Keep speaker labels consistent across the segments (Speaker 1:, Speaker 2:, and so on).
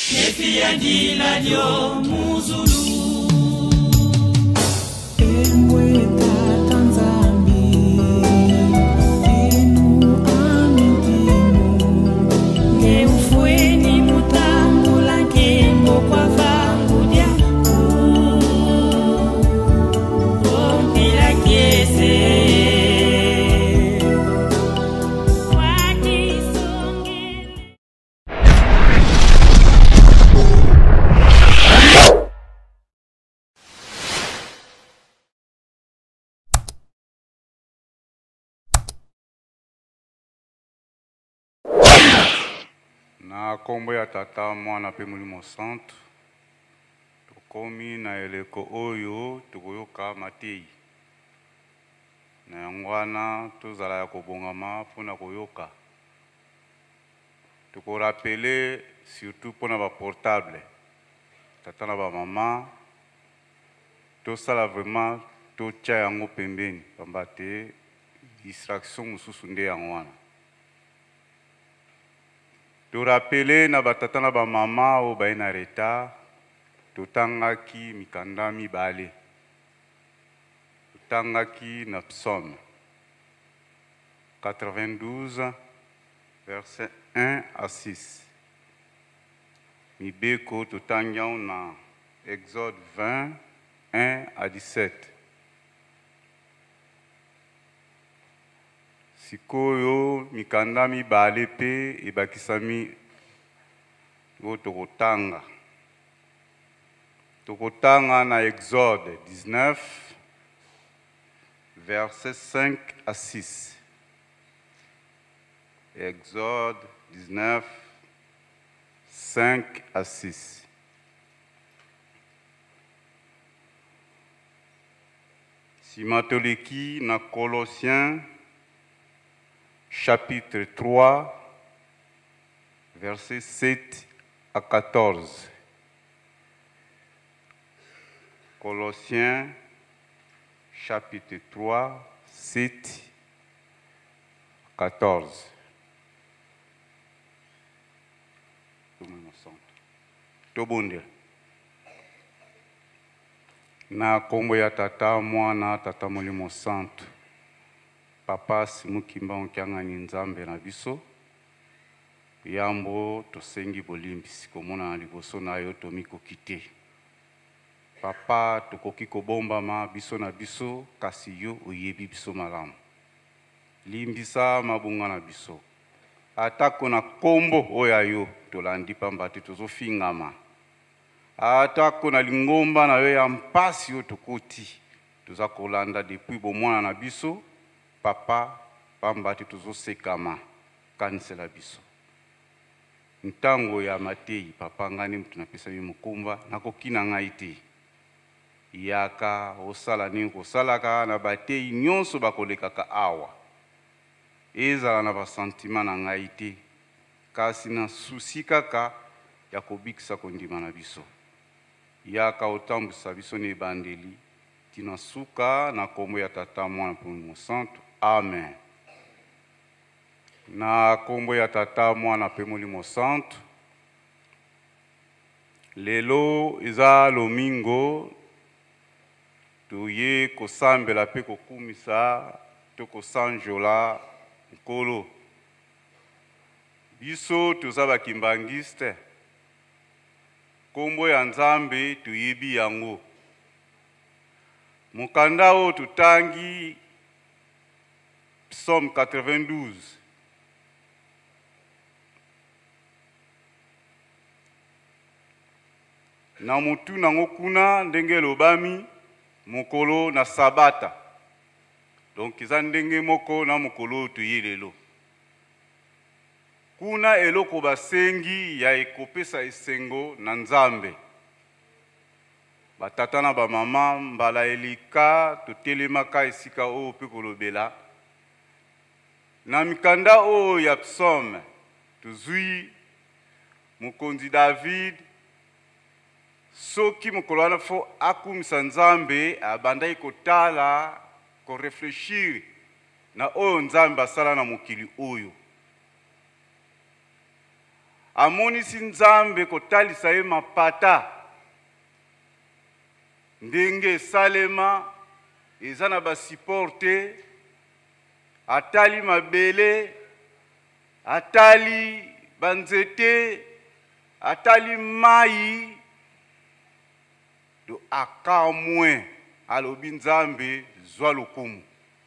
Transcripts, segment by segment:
Speaker 1: Na kombo ya tata mwana pe mulimo santo tokomi na eleko oyo tokoyoka Matei na yango wana tozala ya kobongama mpona koyoka tokorapele surtout mpona baportable tata na bamama tosala vraiment totya yango pembeni pamba te distraction mosusu nde yango wana torapele na batata na bamama oyo baye na retard totangaki mikanda mibale totangaki na psaume 92 verset 1 à 6 mibeko totangi yango na Exode 20 1 à 17 sikoyo mikanda mibale pe ebakisami oyo tokotanga na Exode 19 verset 5 à 6 Exode 19 5 à 6 simatoleki na Colossiens chapitre 3, versets 7 à 14. Colossiens, chapitre 3, 7 à 14. Tobonde. Na kombo ya tata mwana tata molimo santo. Papa simukimba onkiangani nzambe na biso yambo tosengi bolimbisi komona na liboso na yo tomikoki te papa tokoki kobombama biso na biso kasi yo oyebi biso malamu limbisa mabunga na biso atako na kombo oya yo tolandi pamba te tozofingama atako na lingomba na yo ya mpasi yo tokoti toza kolanda depuis bomwana na biso papa pamba te tozosekama kanisela biso ntango ya Matei papa ngani mutu napesami mokumba nakokina ngai te yaka osala nini kosalaka na batei nyonso bakolekaka awa ezala na basentima na ngai te kasi na susi kaka ya kobikisa kondima na biso yaka otambwisa biso na ebandeli tina suka na kombo ya tata mwana mpe molimo santo amen na kombo ya tata mwana mpe molimo santo lelo eza lomingo toye kosambela mpe kokumisa to kosanjola nkolo biso toza bakimbangiste kombo ya nzambe toyebi yango mokanda oyo tutangi Psaume 92 na mutu nango kuna ndenge lobami mokolo na sabata donc eza ndenge moko na mokolo toye lelo kuna eloko basengi ya ekopesa esengo na nzambe batata na bamama mbala elika totelemaka esika oyo pe kolobela na mikanda oyo ya psaume tozwi mokonzi David soki mokolo wana fo akumisa nzambe abandaki kotala koreflechir na oyo nzambe asala na mokili oyo amonisi nzambe kotalisa ye mapata ndenge esalema eza na basiporte atali mabele atali banzete atali mai do akamwe alobi nzambe zwa lokumu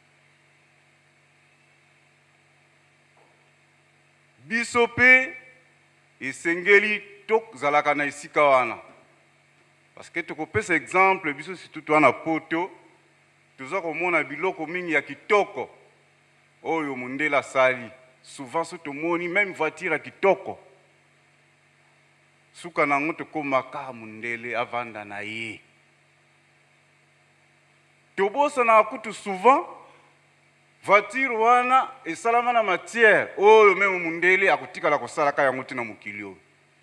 Speaker 1: biso pe esengeli tozalaka na esika wana parce que tokopesa exemple biso surtout twana poto toza komona biloko mingi ya kitoko oyo mundele asali souvent so tomoni même voiture ya kitoko suka nango tokomaka mundele avanda na ye tobosana kutu souvent voiture wana esalama na matière oyo meme mundele akotikala kosalaka yango tina mokili oyo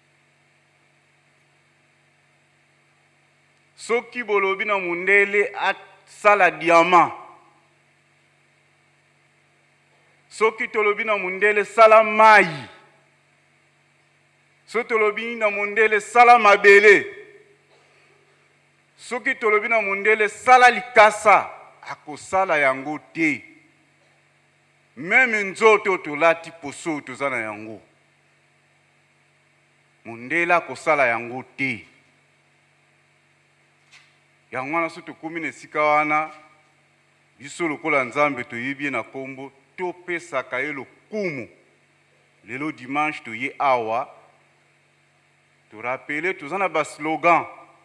Speaker 1: soki bolobi na mundele asala diamant soki tolobi na mundele sala mai soki tolobi na mundele sala mabele soki tolobi na mundele sala likasa akosala yango te meme nzoto tolati poso toza na yango mundele akosala yango te yango wana so tokomi na esika wana biso lokola nzambe toyebi na kombo topesaka ye lokumu lelo dimanche toye awa torapele toza na baslogan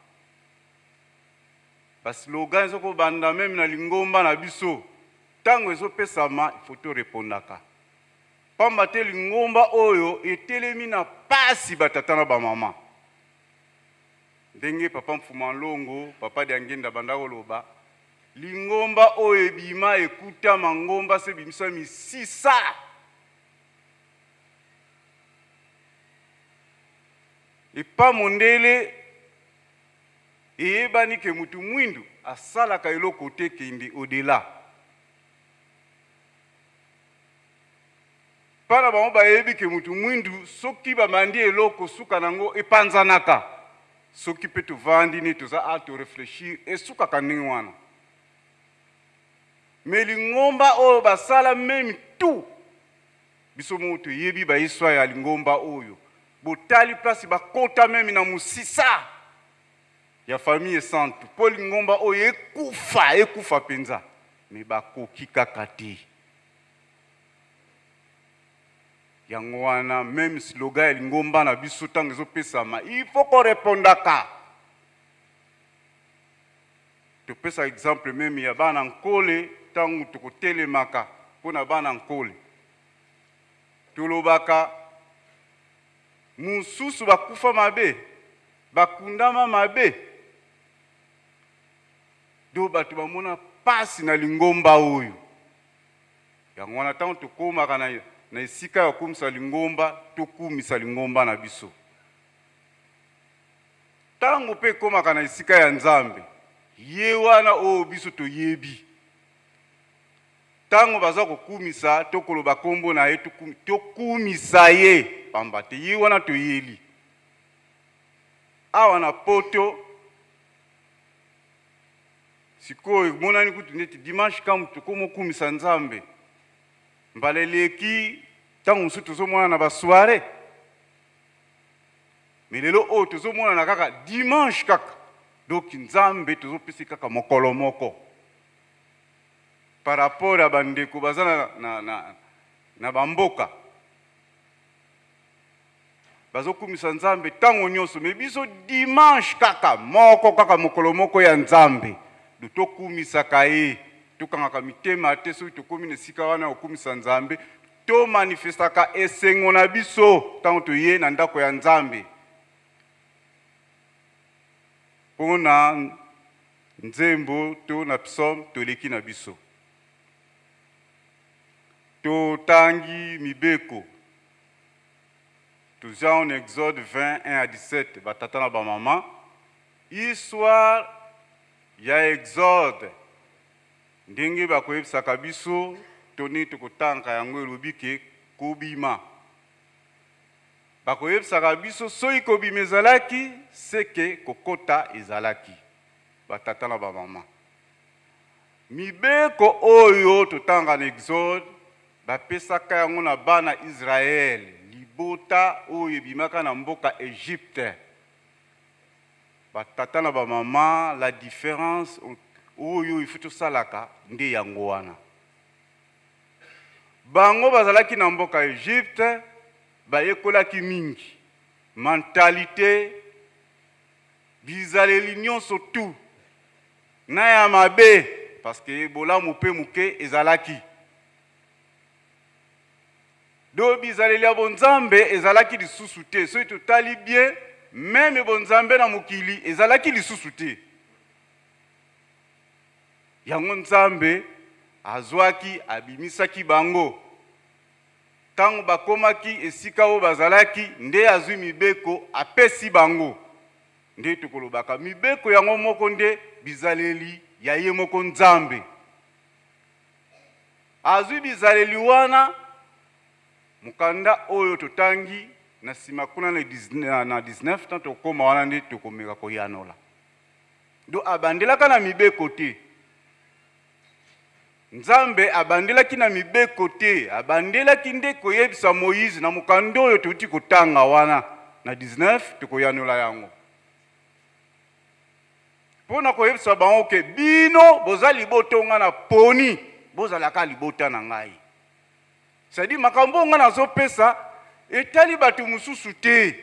Speaker 1: ezokobanda meme na lingomba na biso ntango ezopesama ifo torepondaka pamba te lingomba oyo etelemi na pasi batata na bamama ndenge papa Mfuma Longo papa Diangenda banda koloba lingomba oyo ebima ekuta mangomba se bimisa misisa epa mondele eyebani ke mutu mwindu asalaka eloko te kende odela pana bango bayebi ke mutu mwindu soki bamandi eloko suka nango epanzanaka soki pe tovandi ne toza ato réfléchir esukaka ndenge wana me lingomba oyo basala meme tout biso mo toyebi bahistoire ya lingomba oyo botali place bakota meme na musisa ya famille sante po lingomba oyo ekufa penza me bakoki kaka te yango wana meme slogan ya lingomba na biso ntango ezopesama il faut korepondaka topesa exemple meme ya bana nkole ntango tokotelemaka mpona bana nkole tolobaka mosusu bakufa mabe bakundama mabe do bato bamona pasi na lingomba oyo yango wana ntango tokomaka na esika ya kokumisa lingomba tokumisa lingomba na biso ntango mpe ekomaka na esika ya nzambe ye wana oyo biso toyebi ntango baza kokumisa tokoloba kombo na ye tokumisa ye pamba te ye wana toyeli awa na poto sikoyo emonani kutu neti dimanche kamu tokomokumisa nzambe mbala eleki ntango mosusu tozomona na basoire me lelo oyo tozomona na kaka dimanche kaka doki nzambe tozopesi kaka mokolo moko par rapport à bandeko baza na bamboka bazokumisa nzambe ntango nyonso me biso dimanche kaka mokolo moko ya nzambe do tokumisaka ye tokangaka mitema te soki tokomi na esika wana okumisa nzambe tomanifestaka esengo na biso ntango toye na ndako ya nzambe mpona nzembo to na psaume toleki na biso totangi mibeko tozia en Exode 20, 1 à 17 batata na bamama histoire ya Exode ndenge bakoyebisaka biso toni tokotanga yango elobi ke kobima bakoyebisaka biso soki kobima ezalaki seke kokota ezalaki batata na bamama. Mibeko oyo totanga na Exode bapesaka yango na bana Israel libota oyo ebimaka na mboka Egypte. Batata na bamama, la différence oyo ifutu salaka nde yango wana. Bango bazalaki na mboka Egypte bayekolaki mingi mentalité bizaleli nyonso tu na ya mabe parce que bolamu pe muke ezalaki do bizaleli ya bonzambe ezalaki lisusu te soki totali bien même bonzambe na mokili ezalaki lisusu te yango nzambe azwaki abimisaki bango tango bakomaki esika o bazalaki nde azwi mibeko apesi bango nde tokolobaka mibeko yango moko nde bizaleli ya ye moko nzambe azwi bizaleli wana mukanda oyo totangi na sima kuna na 19 tant tokoma wana nde tokomeka koyanola do abandelaka na mibeko te Nzambe abandelaki na mibeko te abandelaki nde koyebisa Moïse na mukanda oyo toti kotanga wana na 19 tokoyanola yango pona koyebisa bango ke bino boza libotonga na poni bozalaka libota na ngai sadi makambo nga nazopesa etali batu mususu te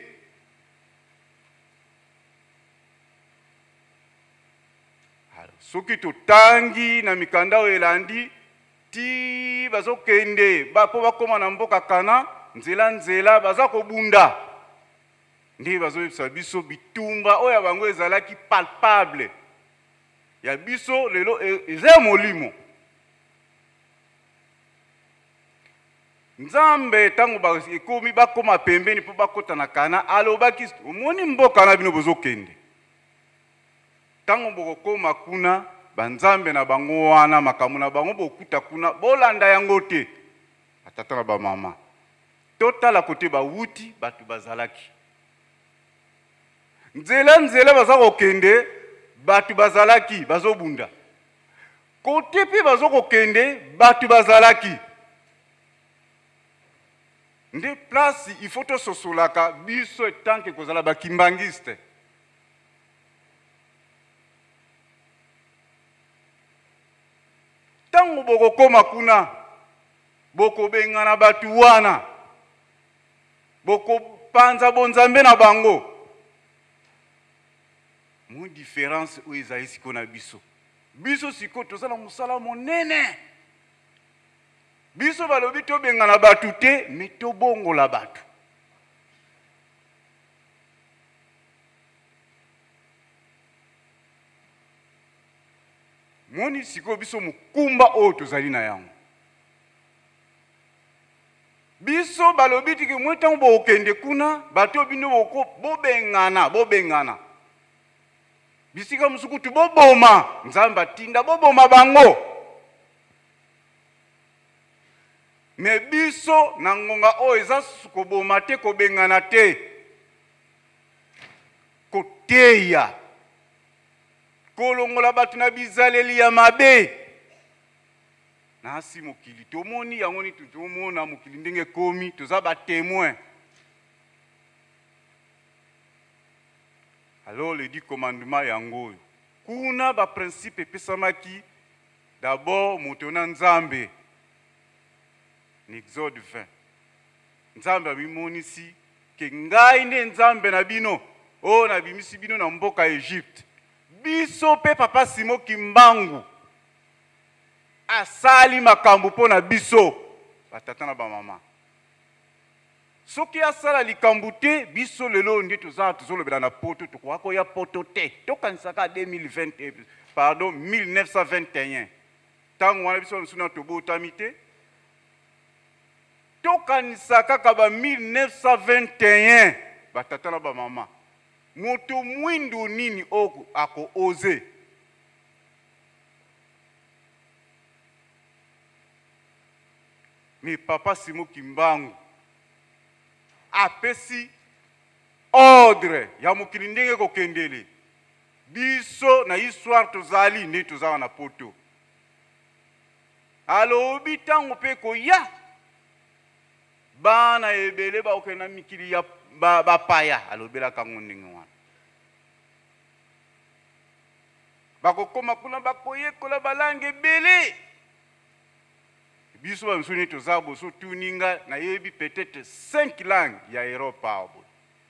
Speaker 1: soki totangi na mikanda oyo elandi ti bazokende bapo bakoma na mboka Kana nzela baza kobunda nde bazoyebisa biso bitumba oyo bango ezalaki palpable ya biso lelo eza molimo Nzambe tango ekomi bakoma pembeni po bakota na Kana alobaki omoni mboka na bino bozokende tango bokoma kuna banzambe na bango wana makamu na bango bokuta kuna bolanda yango te atata na bamama totala kote bawuti batu bazalaki nzela baza kokende batu bazalaki bazobunda kote pe bazo kokende batu bazalaki nde place il faut to sosolaka biso etanke kozala bakimbangiste tango bokokoma kuna bokobengana batu wana bokopanza bonzambe na bango mo différence oyo ezali siko na biso siko tozala musala monene biso balobi tobengana batu te me tobongola batu moni siko biso mukumba oyo tozali na yango biso balobi tiki mwetango bokende kuna bato bino bobengana bisika musukutu boboma Nzambe atinda boboma bango me biso na ngonga oyo eza koboma te kobengana te koteya kolongola batu na bizaleli ya mabe nasi mokili tomoni yango ni tutomona mokili ndenge komi toza ba témoin alors le dit commandement yango kuna ba principe pesamaki d'abord motona Nzambe Exode 20 Nzambe abimonisi ke ngai nde Nzambe na bino o na bimisi bino na mboka Egypte biso pe papa Simo Kimbangu asali makambo pona biso batata na bamama soki asala likambo te biso lelo nde tozolobela na poto tokoka ya poto te tokanisaka 1921 tango wana biso msuna tobotami te tokanisaka kaka ba 1921 batata na bamama moto mwindu nini ako oze mi papa Simo Kimbangu apesi ordre ya mokili ndenge kokendele biso na histoire tozali nde tozala na poto alobi ntango mpe koya bana ebele bakokende na mikili ya bapaya alobelaka ngo ndenge wana bakokoma kuna bakoyekola balangi ebele biso bamisu nde toza boso tuninga nayebi peut-être 5 langues ya Europe awa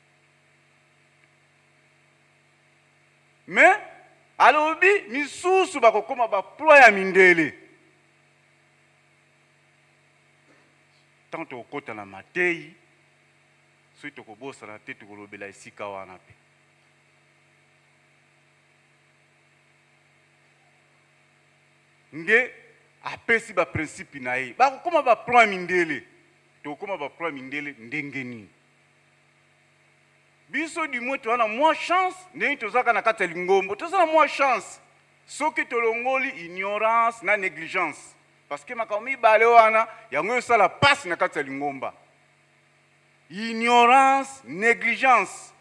Speaker 1: mais alobi misusu bakokoma baploa ya mindele tant tokota na matei soki tokobosana te tokolobela esika wana pe nde apesi baprincipe na ye bakokoma baploa mindele tokokoma baploa mindele ndenge nini biso du moins toza na mwa chance ndenge tozalaka na kati ya lingombo toza na mwa chance soki tolongoli ignorance na négligence parce que makambo mibale wana yango esala pasi na kati ya lingomba ignorance négligence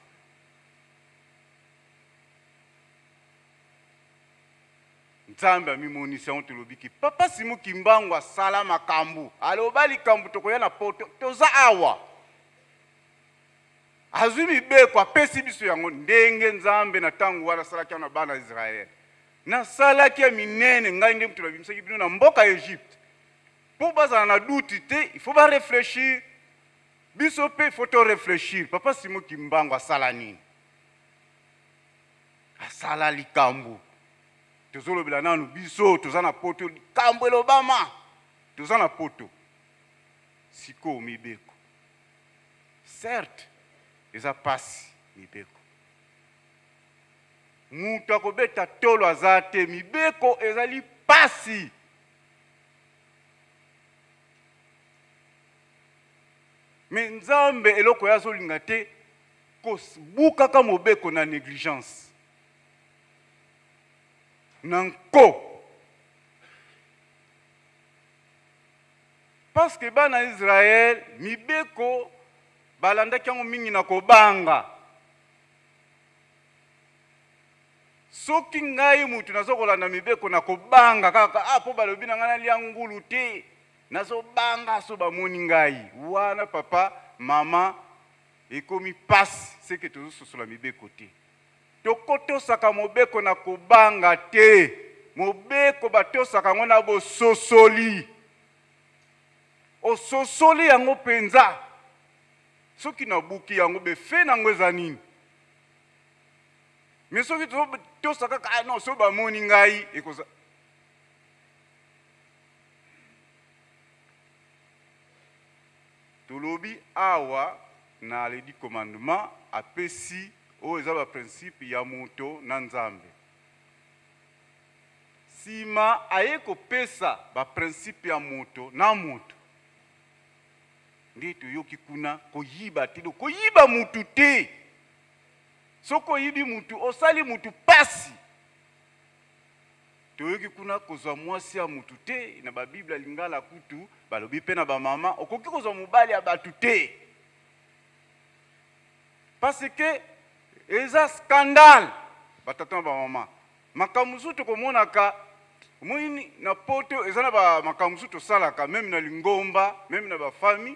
Speaker 1: nzambe amimonisi yango tolobiki papa Simon Kimbangu asala makambo aloba likambo tokoya na poto toza awa azwi mibeko apesi biso yango ndenge nzambe na ntango wana asalaki na bana ya Israele nasalaki ya minene ngai nde mutu nabimisaki bino na mboka ya Egypte mpo bazala na duti te il faut barefléchir biso mpe il faut torefléchir papa Simon Kimbangu asala nini asala likambo tozolobela nanu biso toza na poto likambo elobama toza na poto sikoyo mibeko certes eza pasi mibeko mutu akobeta tolo aza te mibeko ezali pasi me nzambe eloko ya azolinga te kobukaka mobeko na négligence na nko parce que bana Israël mibeko balandaki yango mingi na kobanga soki ngai mutu nazokolanda mibeko na kobanga kaka po balobi na ngai nalia ngulu te nazobanga so bamoni ngai wana papa mama ekomi pasi seke tozososola mibeko te tokotosaka mobeko na kobanga te mobeko batosaka yango na bososoli ososoli yango penza soki nabuki yango befe nango eza nini me soki tosaka kaka non so bamoni ngai ekoza tolobi awa na les 10 commandements apesi oyo eza baprincipe ya moto na nzambe sima aye kopesa baprincipe ya moto na moto nde toyoki kuna koyiba te koyiba mutu te soko oyibi mutu osali mutu pasi toyoki kuna kozwa mwasi ya mutu te na babible ya lingala kutu balobi mpe na bamama okoki kozwa mobali ya batu te parce que eza scandale batata na bamama makambo mosusu tokomonaka mwini na poto eza na makambo mosusu tosalaka meme na lingomba meme na bafami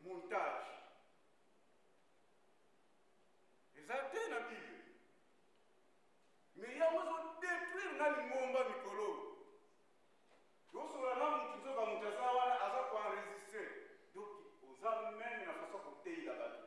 Speaker 1: montage. Exactement la Bible. Mais il y a besoin de détruire dans ngomba mikolo. Donc sur la langue tu dois comme ça wala asa ko enregistrer. Donc aux hommes même la façon qu'on paye la bas.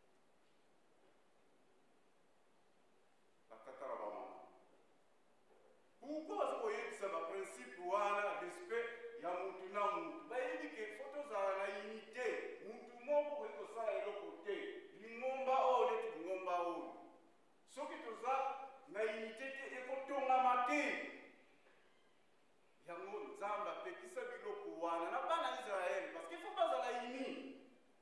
Speaker 1: La katara ba mama. Pourquoi vous voyez ça le principe wana respect ya mutu na mutu. Ba yebi que photos za la unité. Mutu moko ko sala eloko te. Lingomba o letu ngomba o. Soki toza na unité te ekotongama te yango nzambe apekisa biloko wana na bana Israele parce qu'il faut bazala uni.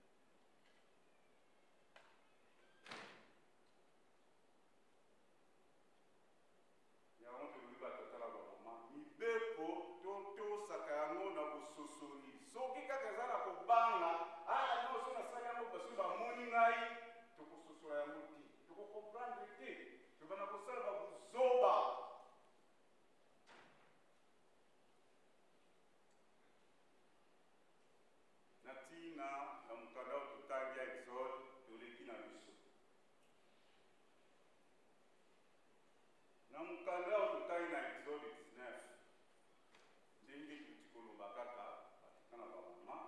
Speaker 1: Yango tolobi batotala bamama mibeko totosaka yango na bososoli soki kaka eza na kobanga nyonso nasali yango baso bamoni ngai tokososola yango te tokokomprendre te tobana kosala babuzoba. Natina na mukanda tutangia Exode toleki na biso. Na mukanda tutangi na Exode 19. Ndenge tutikolo bakaka batikana ba mama.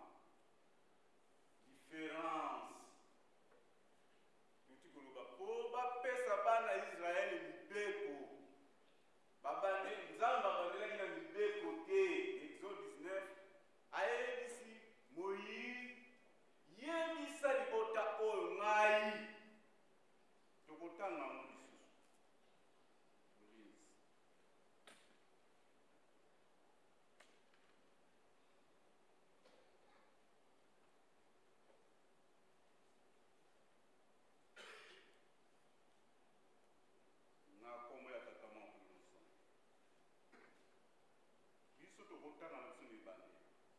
Speaker 1: Différence. Tutikolo ba po ba pesa bana Israël mibeko. Babane nzamba bandela kina mibeko te. Exode 19 ayebisi Moïse yebisa libota oyo ngai tokotanga ngo lisusu molinzi. Na kombo ya tata moko nyonso biso tokotanga na biso mibale.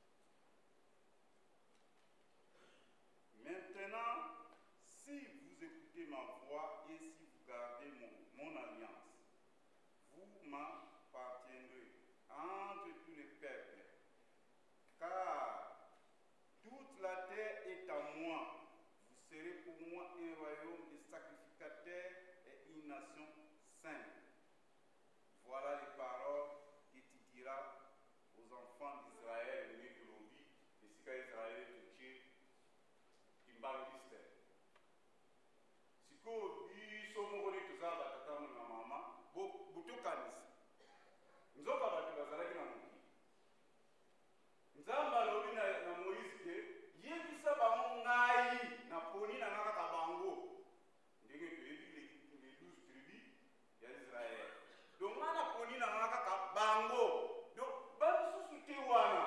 Speaker 1: Maintenant, si vous écoutez ma voix et si vous gardez mon alliance, vous m'appartiendrez entre tous les peuples, car toute la terre est à moi. Vous serez pour moi un royaume de sacrificateurs et une nation sainte. Voilà les paroles que tu diras aux enfants d'Israël, les Mécolobi, les Sika Israël, Touché. Mbangiste siko biso moko ni tozala batata na mama butokanisa nzoka bato bazalaki na moki nzambe alobi na Moïse ke yebisa bango ngai na poni na nga kaka bango ndenge toyebi les 12 tribus ya Israël donc nga na poni na nga kaka bango donc bamisusu te wana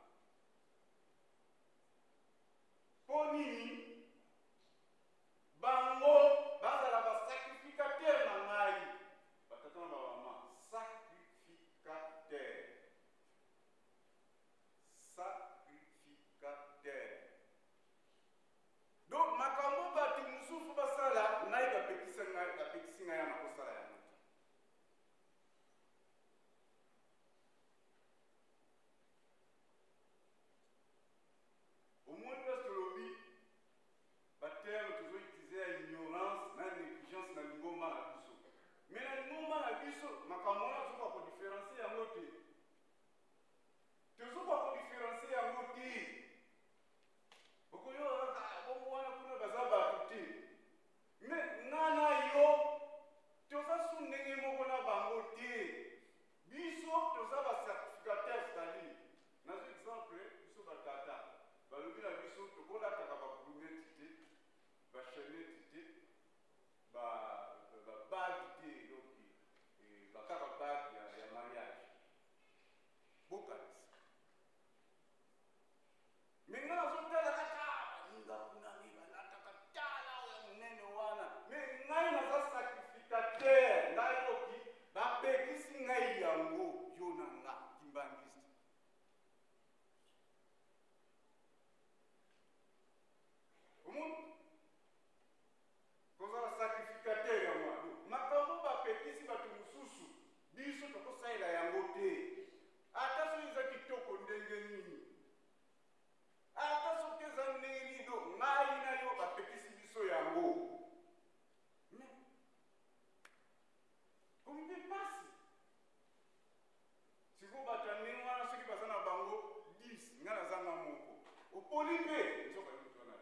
Speaker 1: poni bango bazala ba sacrificateur na ngai batata na mama sacrificateur donc makambo bato mosusu basala ngai bapekisi ngai ya na kosala yango te. Omoni place tolobi polipe nzoka yutona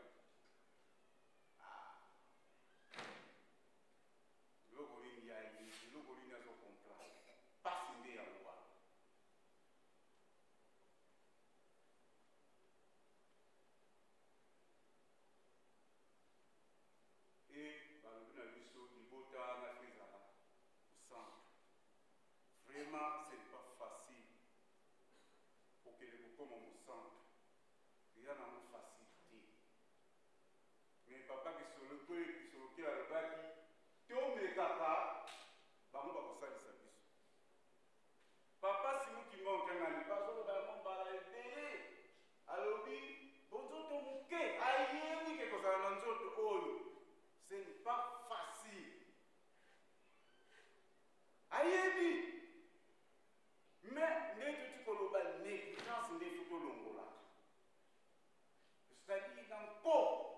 Speaker 1: loko lini ya ili loko lini azo comprendre pasi nde ya mwa et balobi na biso libota na fezala au centre vraiment c'est pas facile pour que les comme au centre rien n'a facilité mais papa qui sur le coin qui sur lequel a le baki to me kaka bango ba kosalisa biso papa si muki monka ngani bazo ba mombala ebe alobi bonzoto muke ayeni ke kozala na nzoto oyo ce n'est pas facile ayebi mais n'est tu koloba négligence nde futo longola c'est-à-dire dans corps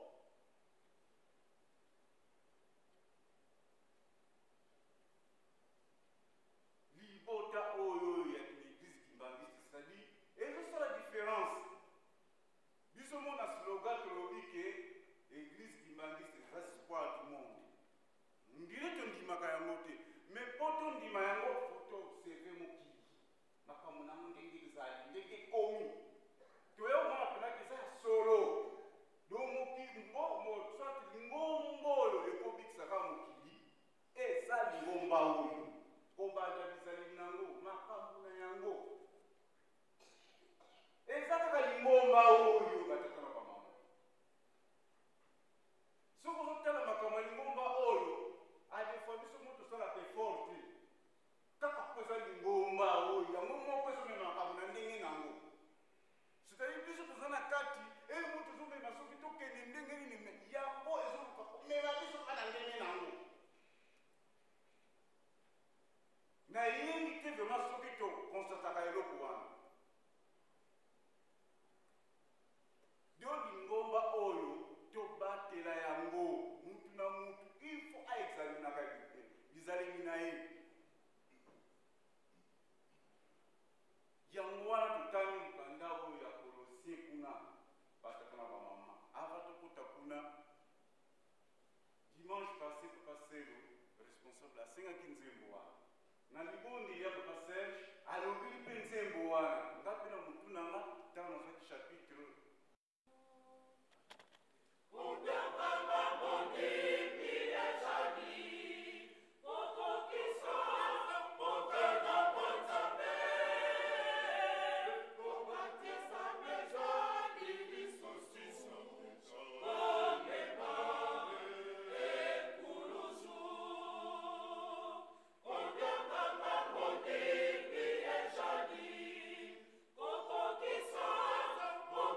Speaker 1: libota oyo ya l'église kimbangiste c'est-à-dire et ça la différence biso mona slogan tolobi ke église kimbangiste c'est l'espoir du monde ndire to ndimaka yango te mais poto ndima yango foto observe mokili makambo nango ndenge ezali ndenge komi toyo mona penaki eza ya solo do mokili soit lingomba oyo ekobikisaka mokili eza lingomba oyo kobanda bizali nango makambo na yango eza kaka lingomba oyo batatala bamama soki ozotala makambo ya lingomba oyo adefa biso mo tosalaka effort te kaka po eza lingomba oyo yango moko ezomema makambo na ndenge nango c'est-à-dire biso toza na kati mo tozomema soki tokende ndenge nini yango ezoluka komema biso kaka na ndenge nango nayebi te vraiment soki tokonstataka eloko wana dio lingomba oyo tobatela yango mutu na mutu il faut aexaminaka bizaleli na ye yango wana totali mokanda oyo ya kolosie kuna batata na bamama ava tokota kuna dimanche passé papa selo responsable asengaki nzembo wana na libondi ya papa serge alobi mpe nzembo wana nga mpe na motu nanga ntango nazwaki chapitre
Speaker 2: Koko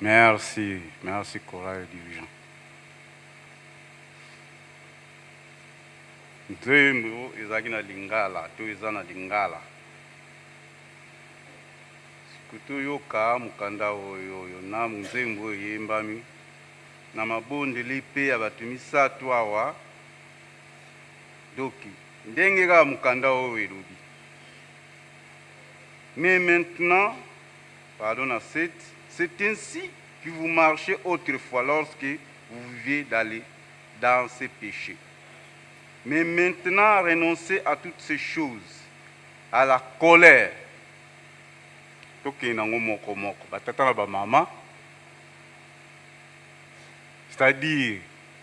Speaker 1: Merci, merci Chorale Division. Nzembo ezaki na lingala, to eza na lingala. Sikutu yoka mukanda oyo na nzembo yembami na mabondeli pe ya bato misatu awa. Doki ndenge ka mukanda oyo elobi. Mais maintenant, pardon, c'est ainsi que vous marchez autrefois lorsque vous viviez dans ces péchés. Mais maintenant, renoncez à toutes ces choses, à la colère. C'est-à-dire,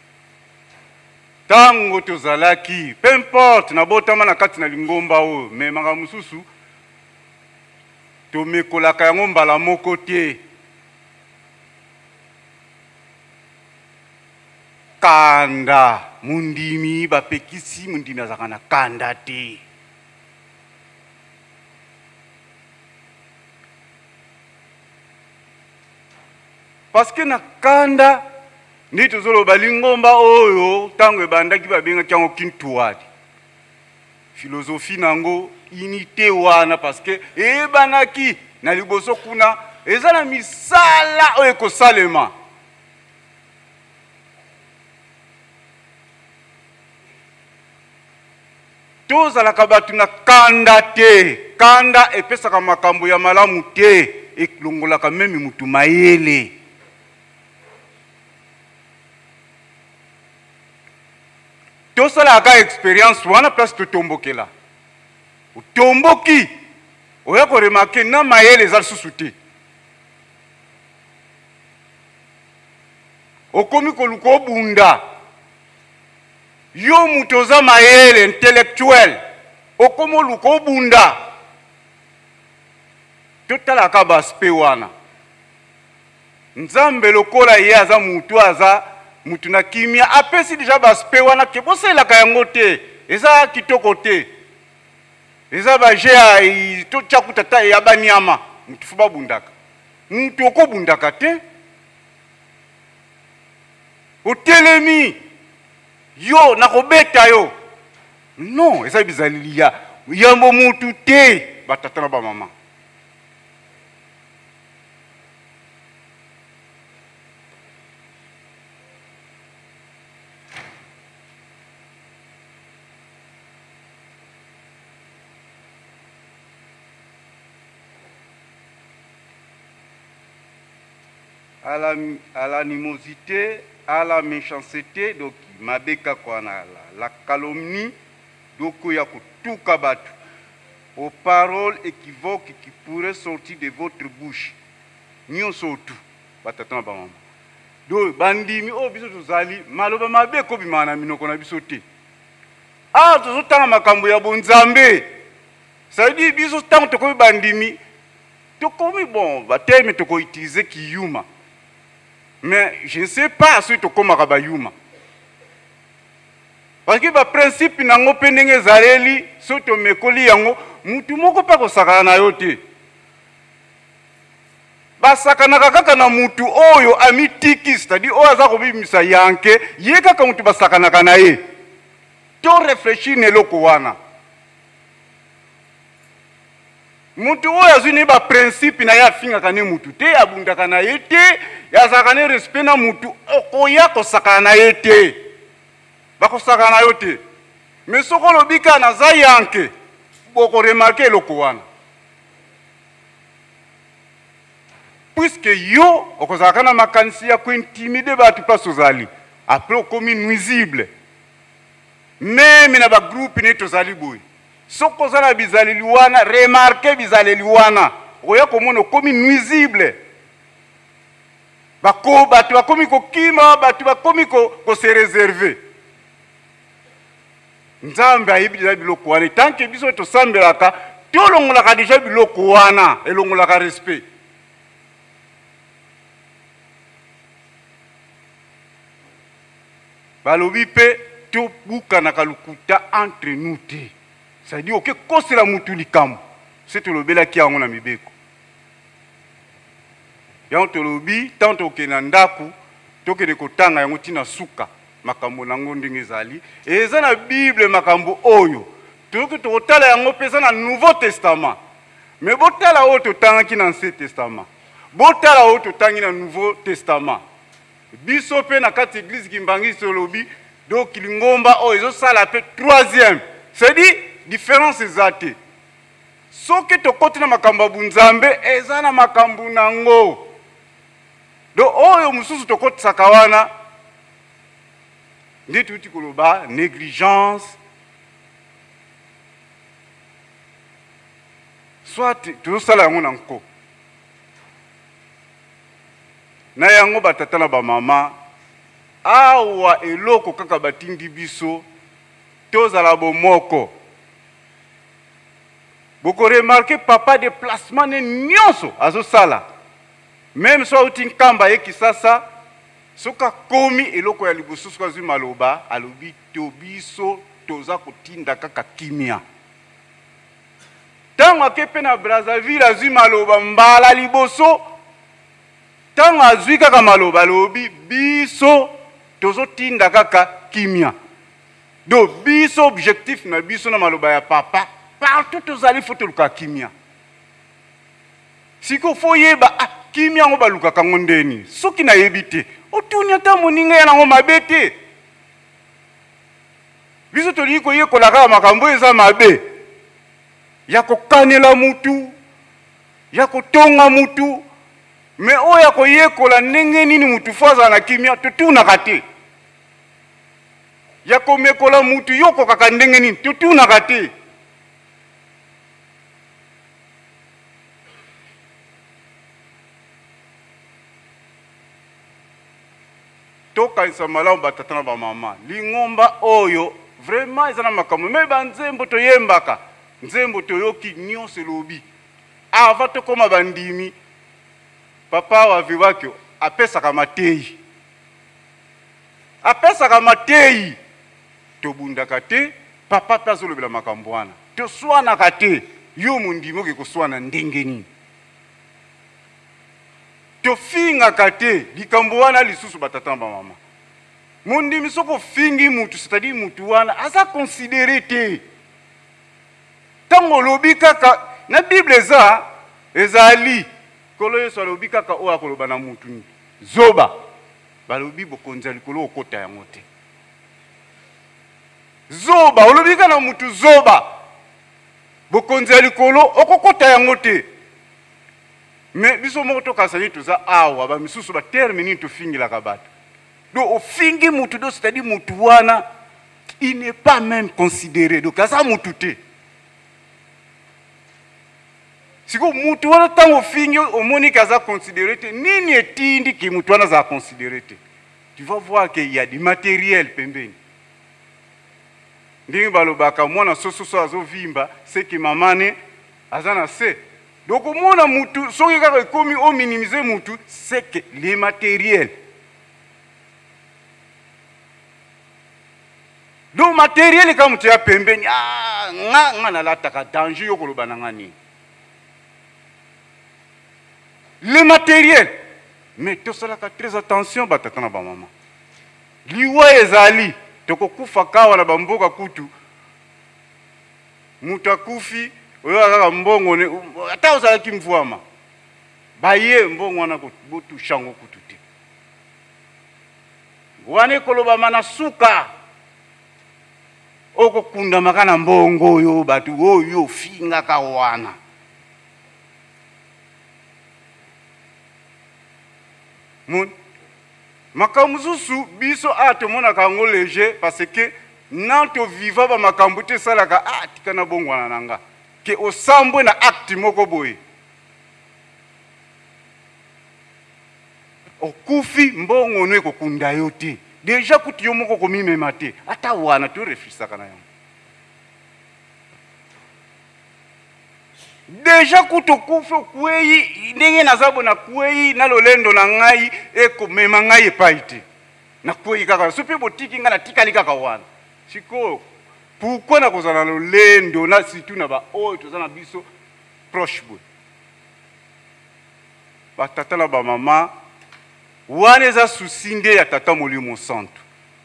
Speaker 1: tango tozalaki, peu importe, nabotama na kati na lingomba o, mais makamususu, tomekolaka yango mbala moko te. Kanda mundimi bapekisi mundimi azaka na kanda te. Parce que na kanda ni tozoloba lingomba oyo tango ebandaki babengaki yango kintuadi. Philosophie nango unité wana parce que ebanaki na liboso kuna eza na misala oyo ekosalema. Tozalaka batu na kanda te. Kanda epesaka makambo ya malamu te. Eklongolaka memi mutu mayele. Tosalaka expérience wana place totombokela. Utomboki oya ko remarquer na mayele za susu te. Okomi koluka obunda. Yo mutoza mayele intellectuel. Okomo luka obunda. Totalaka baspe wana. Nzambe lokola ye aza mutu aza mutu na kimia apesi deja baspe wana ke boselaka yango te. Eza kitoko te. Eza baje ya to chakutata ya banyama mutu fuba bundaka. Mutu okobundaka te. Otelemi yo nakobeta yo. Non, eza bizalili ya yambo mutu te batata na ba mama. À l'animosité, à la méchanceté, donc mabeka kwana la calomnie, donc ya kutuka batu, aux paroles équivoques qui pourraient sortir de votre bouche. Nyon sotu, batatana ba mama. Do bandimi o biso tozali maloba mabeko bimana minoko na biso te. Ah tozotanga makambo ya bonzambe. Ça veut dire biso tango tokomi bandimi, tokomi bon, bateme toko utiliser kiyuma. Mais je ne sais pas si tu comme Rabayuma. Parce que le principe nango pendenge zareli, so to mekoli yango, mutu moko pa ko sakana na yote. Ba sakana kaka na mutu oyo amitiki, c'est-à-dire oyo aza ko bimisa yanke, ye kaka mutu ba sakana kana ye. To réfléchir ne loko wana. Mutu oyo azuni ba principe na ya finga kane mutu te abundaka na ye te ya sakane respect na mutu okoya ko sakana ye te ba ko sakana yo te mais soko lobika na za yanke boko remarquer loko wana puisque yo okozaka na makanisi ya ko intimider batu place ozali après okomi nuisible même na ba groupe ne tozali boy. Soko zala bizaleli wana, remarquez bizaleli wana. Oya komono komi nuisible. Bako batu bakomi ko kima, batu bakomi ko se réserver. Nzambe ayibi deja biloko wana. Tant que biso to sambelaka, to longolaka deja biloko wana, elongolaka respect. Balobi pe to buka na kalukuta entre nous te. Ça dit ok kosela mutu likambo c'est to lobela ki yango na mibeko yango tolobi tant okena ndaku tokende kotanga yango tina suka makambo nango ndenge ezali eza na Bible makambo oyo toki tokotala yango pesa na Nouveau Testament mais botala oyo totangaki na Ancien Testament botala oyo totangi na Nouveau Testament biso pe na kati église kimbangi solobi donc lingomba oyo ezosala pe troisième c'est-à-dire différence ezate soki tokoti na makambo ya bunzambe eza na makambo nango donc oyo mususu tokotisaka wana nde tuti koloba négligence soit tozosala yango na nko na yango batata na bamama awa eloko kaka batindi biso tozala bomoko boko remarqué papa déplacement ne nyonso azosala même so uti nkamba ye kisasa soka komi eloko ya liboso soka zwi maloba alobi to biso toza kotinda kaka kimia tango akepe na Brazzaville azwi maloba mbala liboso tango azwi kaka maloba alobi biso tozotinda kaka kimia do biso objectif na biso na maloba ya papa partout tozali fo toluka kimia siko fo yeba kimia ngo baluka kango ndeni soki na yebi te otuni ata moninga ya nango mabe te biso toliki koyekola kaka makambo eza mabe ya kokanela mutu ya kotonga mutu me oyo ya koyekola ndenge nini mutu fo azala na kimia totunaka te ya komekola mutu yokokaka ndenge nini totunaka te tokanisa malamu batata na bamama lingomba oyo vraiment eza na makambo me banzembo toyembaka nzembo toyoki nyonso elobi ava tokoma bandimi papa wavivaki apesaka mateyi tobundaka te papa mpe azolobela makambo wana toswanaka te yo mondimi oke koswana ndenge nini tofingaka te likambo wana lisusu batata na bamama mondimi soko ofingi mutu c'est-à-dire mutu wana aza considéré te tango olobi kaka na Bible ezali kolo Yesu alobi kaka oyo akoloba na mutu ni zoba balobi bokonzi ya likolo okota yango te zoba olobi kaka na mutu zoba bokonzi ya likolo okokota yango te mais biso moko tokasa nini toza awa bamisusu baterme nini tofingilaka bato donc ofingi mutu do c'est-à-dire mutu wana il n'est pas même considéré donc aza mutu te siko mutu wana tango ofingi omoni kaza considéré te nini etindi ki mutu wana aza considéré te tu vas voir qu'il y a du matériel pembeni ndenge balobaka mwana sososo azovimba seki mamane aza na se donc omona mutu soki kaka ekomi ominimize mutu c'est que les matériels donc matériel kaka mutu ya pembeni nga nalataka danger yo koloba na nga nini le matériel mais tosalaka très attention batata na bamama liwa ezali tokokufa kawa na bamboka kutu mutu akufi oyo akaka mbongo ata ozalaki mvwama baye mbongo wana botushango kutu te wana ekolobama na suka okokundamaka na mbongo oyo batu oyo ofingaka wana mon makambo susu biso tomonaka yango léger parce que nanto viva ba makambo te salaka tika na bongwana nanga ke osambwe na acte moko boye okufi mbongo no ekokunda yo te déjà kuti yo moko komimema te ata wana to refusaka na yango déjà kuto kufa kwei ndenge nazabo na kwei na lolendo na ngai ekomema ngai epai te na kwei kaka sope botiki nga na tikali kaka wana siko pourquoi na kozala lolendo na situ na ba oyo tozana biso proche boy ba tata na ba mama wana eza susi nde ya tata Molimo Santu.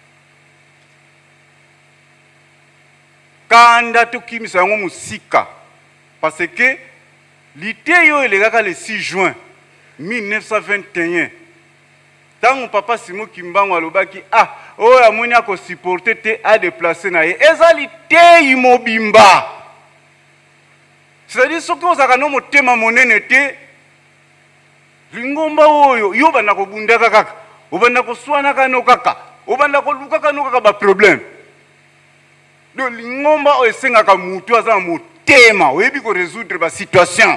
Speaker 1: Kanda tokimisa yango musika parce que l'ité yo elekaka le 6 juin 1921 tango papa Simon Kimbangu alobaki oyo amoni akosupporte te adéplace na ye eza lité imobimba. C'est-à-dire soki ozalaka no motema monene te lingomba oyo yo banda kobundaka kaka obanda koswanaka no kaka obanda kolukaka no kaka ba problème. Donc lingomba oyo esengaka mutu aza motema oyebi ko résoudre ba situation.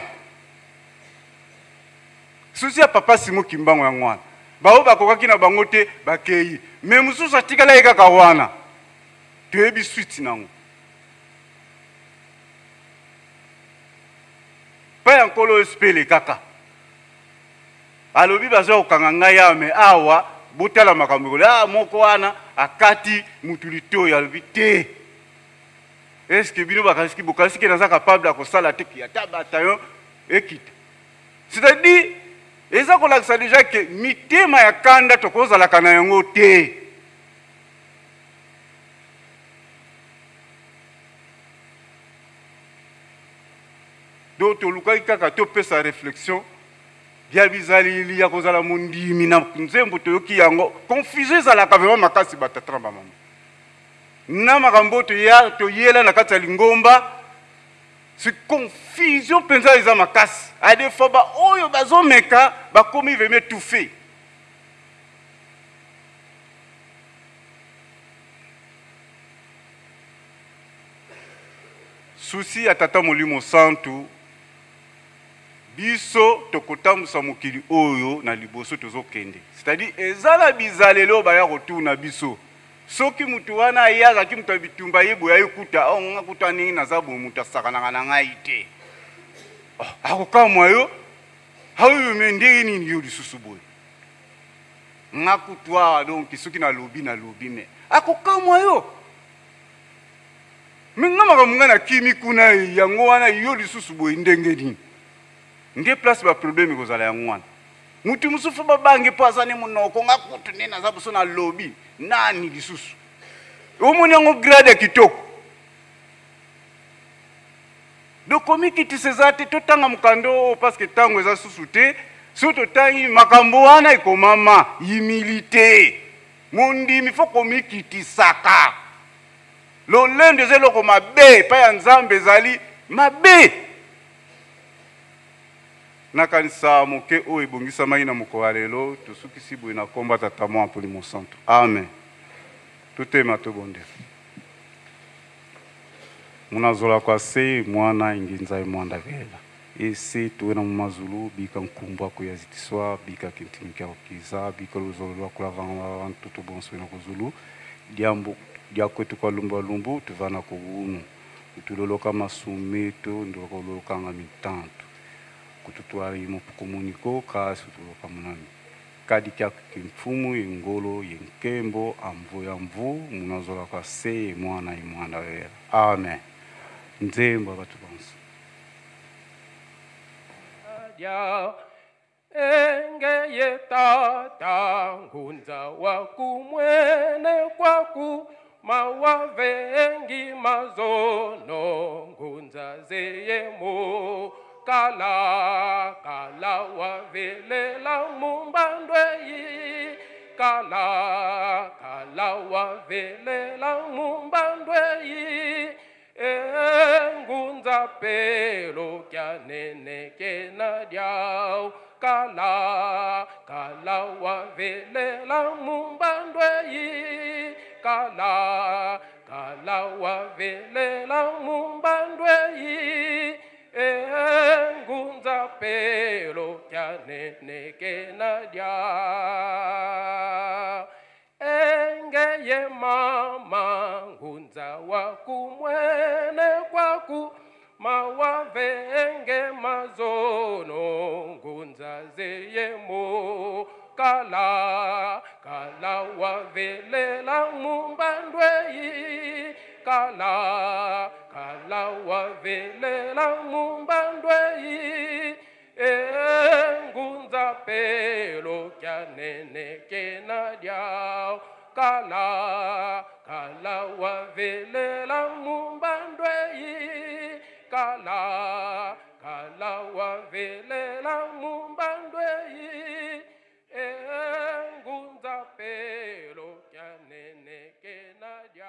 Speaker 1: Souci ya papa Simon Kimbangu ya ngwana bao bakokaki na bango te bakei mais mususu atikala ye kaka wana toyebi suite nango. Pa ya nkolo espele kaka alobi baza kokanga ngai ya me awa botala makambo kola moko wana akati mutulito oyo alobi te. Est-ce que bino bakasiki bokasiki naza capable akosala te ki ata bataillon ekita. C'est-à-dire eza kolakisa déjà que mitema ya kanda tokozalaka na yango te. Donc tolukaki kaka topesa réflexion ya bizaleli ya kozala mondimi na nzembo toyoki yango confusion ezalaka vraiment makasi batata na bamama na makambo toyela na kati ya lingomba. C'est confusion penza eza makasi ade fois ba oyo bazomeka bakomi vraiment tout fait. Souci ya tata Molimo Santu biso tokotambusa mokili oyo na liboso tozokende. C'est-à-dire ezala bizalelo baya kotuna biso soki mutu wana ayaga ki mutu bitumba yebo ya ikuta nga kuta ningi nazabu mutu asakana na ngai te akokamwa yo hayo mende nini yo lisusu boy nga kutwa donc soki na lobi me akokamwa yo minga makamunga na kimi kuna yango wana yo lisusu boy ndenge nini nde place ba problème kozala yango wana mutu musufu babange po azane munoko nga kutu nini nazabu so na lobi nani lisusu omoni yango grade kitoko. Donc komi kiti sezate totanga mukando parce que tango eza susu te so totangi makambo wana ikomama humilité mondimi fo komi kiti saka lolendo zeloko mabe pa ya nzambe ezali mabe nakanisa moke oyo ebongisamaki na mokolo lelo tosukisi boye na komba tata Molimo Santu. Amen. Tutema tobonde munazola kwa se mwana inginza mwanda vela ese tuwena mumazulu bika nkumbwa kuyazitiswa bika kintimika okiza bika luzolo kula vanga tutu bonswe na kuzulu diambo dia kwetu kwa lumbu tuvana ko unu utuloloka masumeto ndokoloka nga mitanto kututwari mu komuniko kasi tuloka munami kadi kya kimfumu ingolo yenkembo amvu ya mvu munazola kwa se mwana imwanda vela. Amen. Nzembo batu bonso
Speaker 2: ya enge yetata ngunza wakumwene kwaku mawavengi mazono ngunza zeyemo kala wavelela mumbandweyi kala wavelela mumbandweyi ngunza pelo kya nene kena diao kala wavelela mumbandweyi kala wavelela mumbandweyi ngunza pelo kya nene kena diao engeye mama ngunza wakumwene kwaku mawavenge mazono ngunza zeyemo kala wavelela mumbandweyi kala wavelela mumbandweyi ngunza kala kala wavelela mumbandwe yi kala kala wavelela mumbandwe yi engunza pelo kyanene kenadya.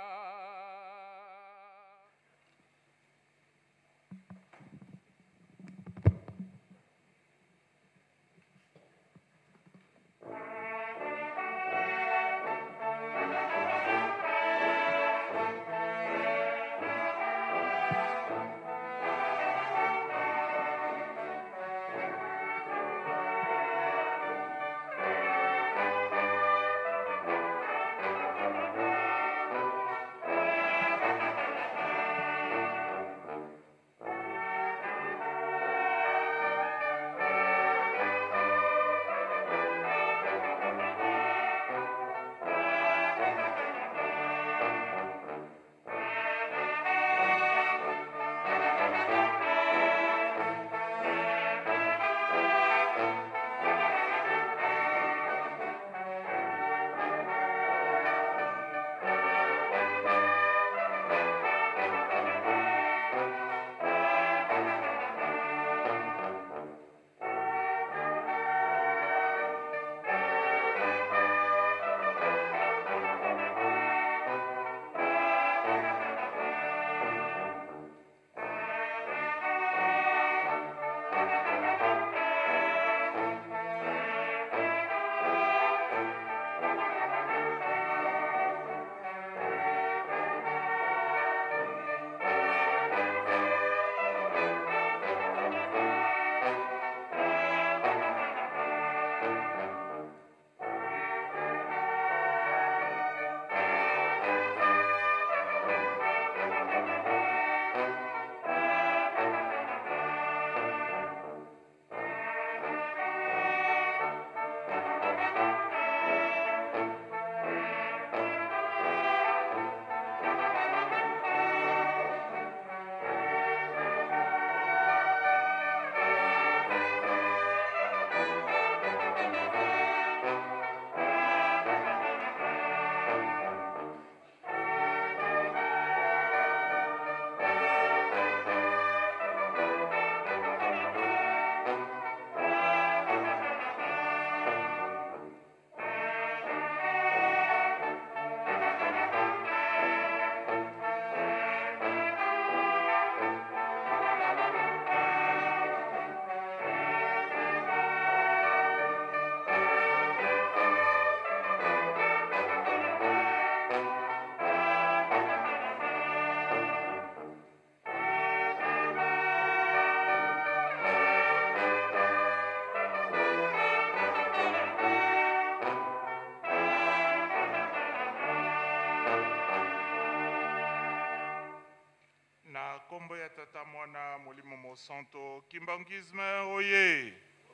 Speaker 3: Kombo ya tata mwana molimo mosanto. Kimbangisme oye.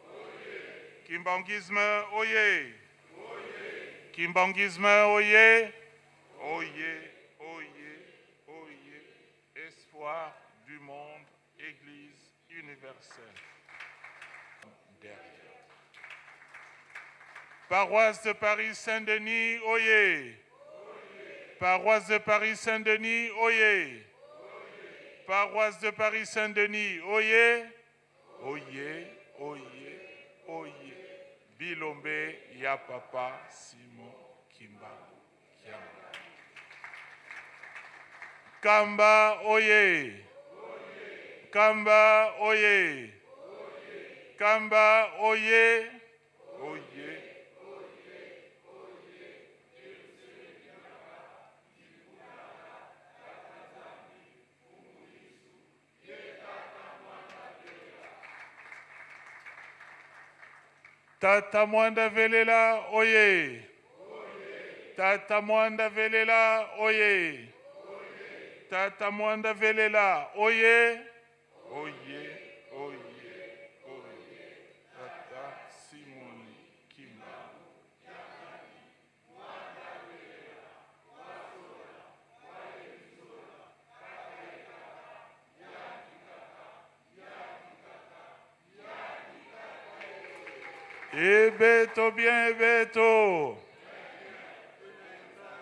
Speaker 3: Kimbangisme oye. Kimbangisme oye. Oye, oye, oye. Espoir du monde, Église universelle. Derrière. Paroisse de Paris Saint-Denis, oyez. Paroisse de Paris Saint-Denis, oyez. Paroisse de Paris Saint-Denis, oyez. Oyez, oyez, oyez. Bilombe, Yapapa, Simon, Kimba, Kiamba. Kamba, oyez. Kamba, oyez. Kamba, oyez. Oyez. Tata Mwanda Velela, oye. Tata Mwanda Velela, oye. Tata Mwanda Velela, oye. Oye, oye, oye. Tata Simoni Kimba. Ebeto bien, Ebeto.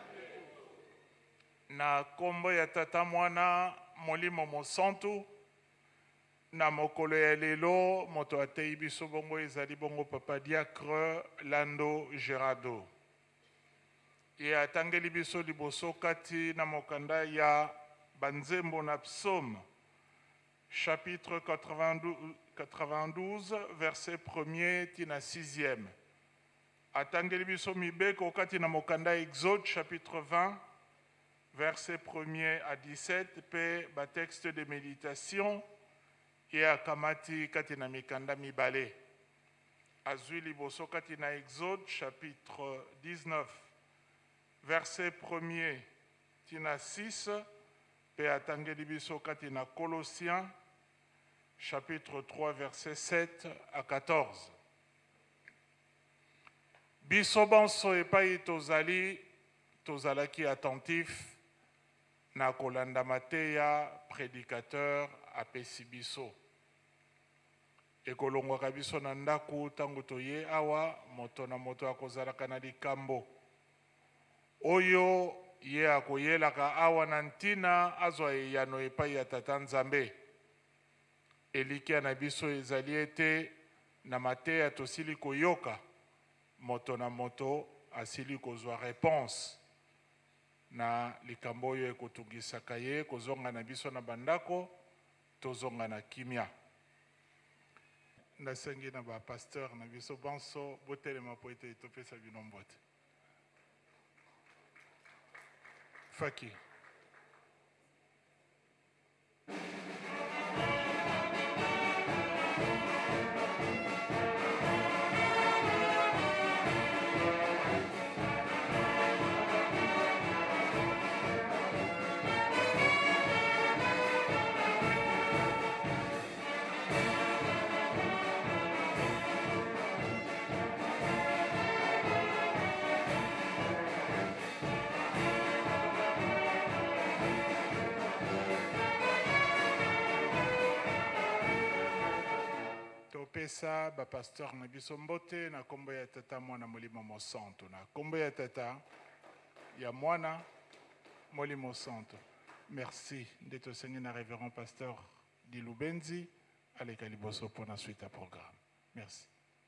Speaker 3: na kombo ya tata mwana molimo mosantu na mokolo ya lelo moto atei biso bongo ezali bongo papa diacre Lando Gerardo. Ye atangeli biso liboso kati na mokanda ya banzembo na psaume chapitre 92 verset 1er tina 6e. Atangeli biso mibeko kati na mokanda Exode chapitre 20 verset 1er à 17 pe ba texte de méditation et akamati kati na mikanda mibale. Azui liboso kati na Exode chapitre 19 verset 1er tina 6 pe atangeli biso kati na Colossiens chapitre 3 verset 7 à 14. Biso banso epai tozalaki attentif na kolanda mateya prédicateur apesi biso. Ekolongwaka biso na ndaku tango toye awa moto na moto akozalaka na likambo oyo ye akoyelaka awa na ntina azwa eyano epai ya tata Nzambe. Elikia na biso ezali ete na mateya tosili koyoka moto na moto asili kozwa réponse na likambo oyo ekotungisaka ye kozonga na biso na bandako tozonga na kimia. Nasengi na ba pasteur na biso banso botelema po ete topesa bino mbote. Faki. Pesa ba pasteur na biso mbote na kombo ya tata mwana molimo mosanto na kombo ya tata ya mwana molimo santo. Merci d'être sengi na révérend pasteur di Lubenzi aleka liboso pour la suite à programme. Merci.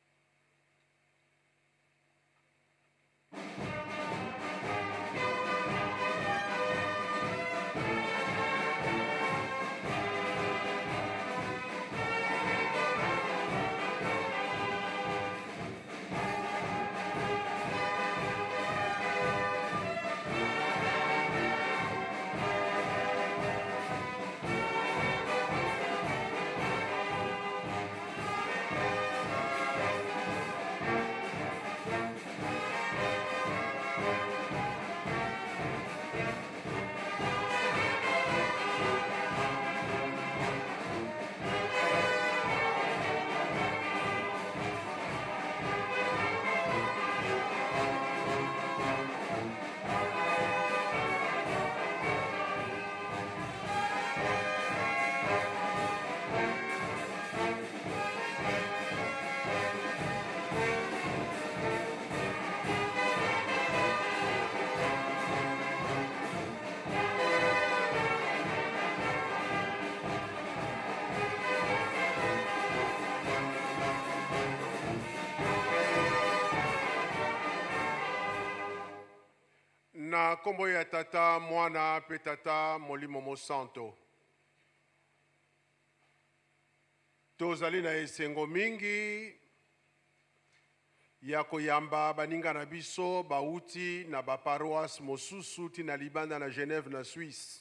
Speaker 4: Na kombo ya tata mwana pe tata molimo mosanto. Tozali na esengo mingi ya koyamba baninga na biso bauti na ba paroisse mosusu ti na libanda na Genève na Suisse.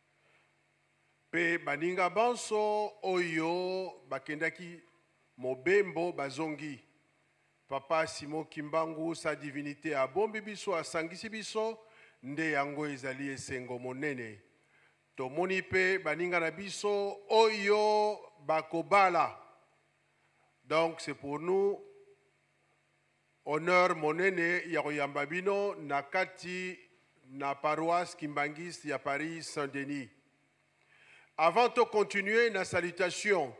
Speaker 4: Pe baninga banso oyo bakendaki mobembo bazongi. Papa Simon Kimbangu sa divinité abombi biso asangisi biso nde yango ezali esengo monene. Tomoni pe baninga na biso oyo bakobala. Donc c'est pour nous honneur monene ya koyamba bino na kati na paroisse Kimbangis ya Paris Saint-Denis. Avant de continuer na salutation,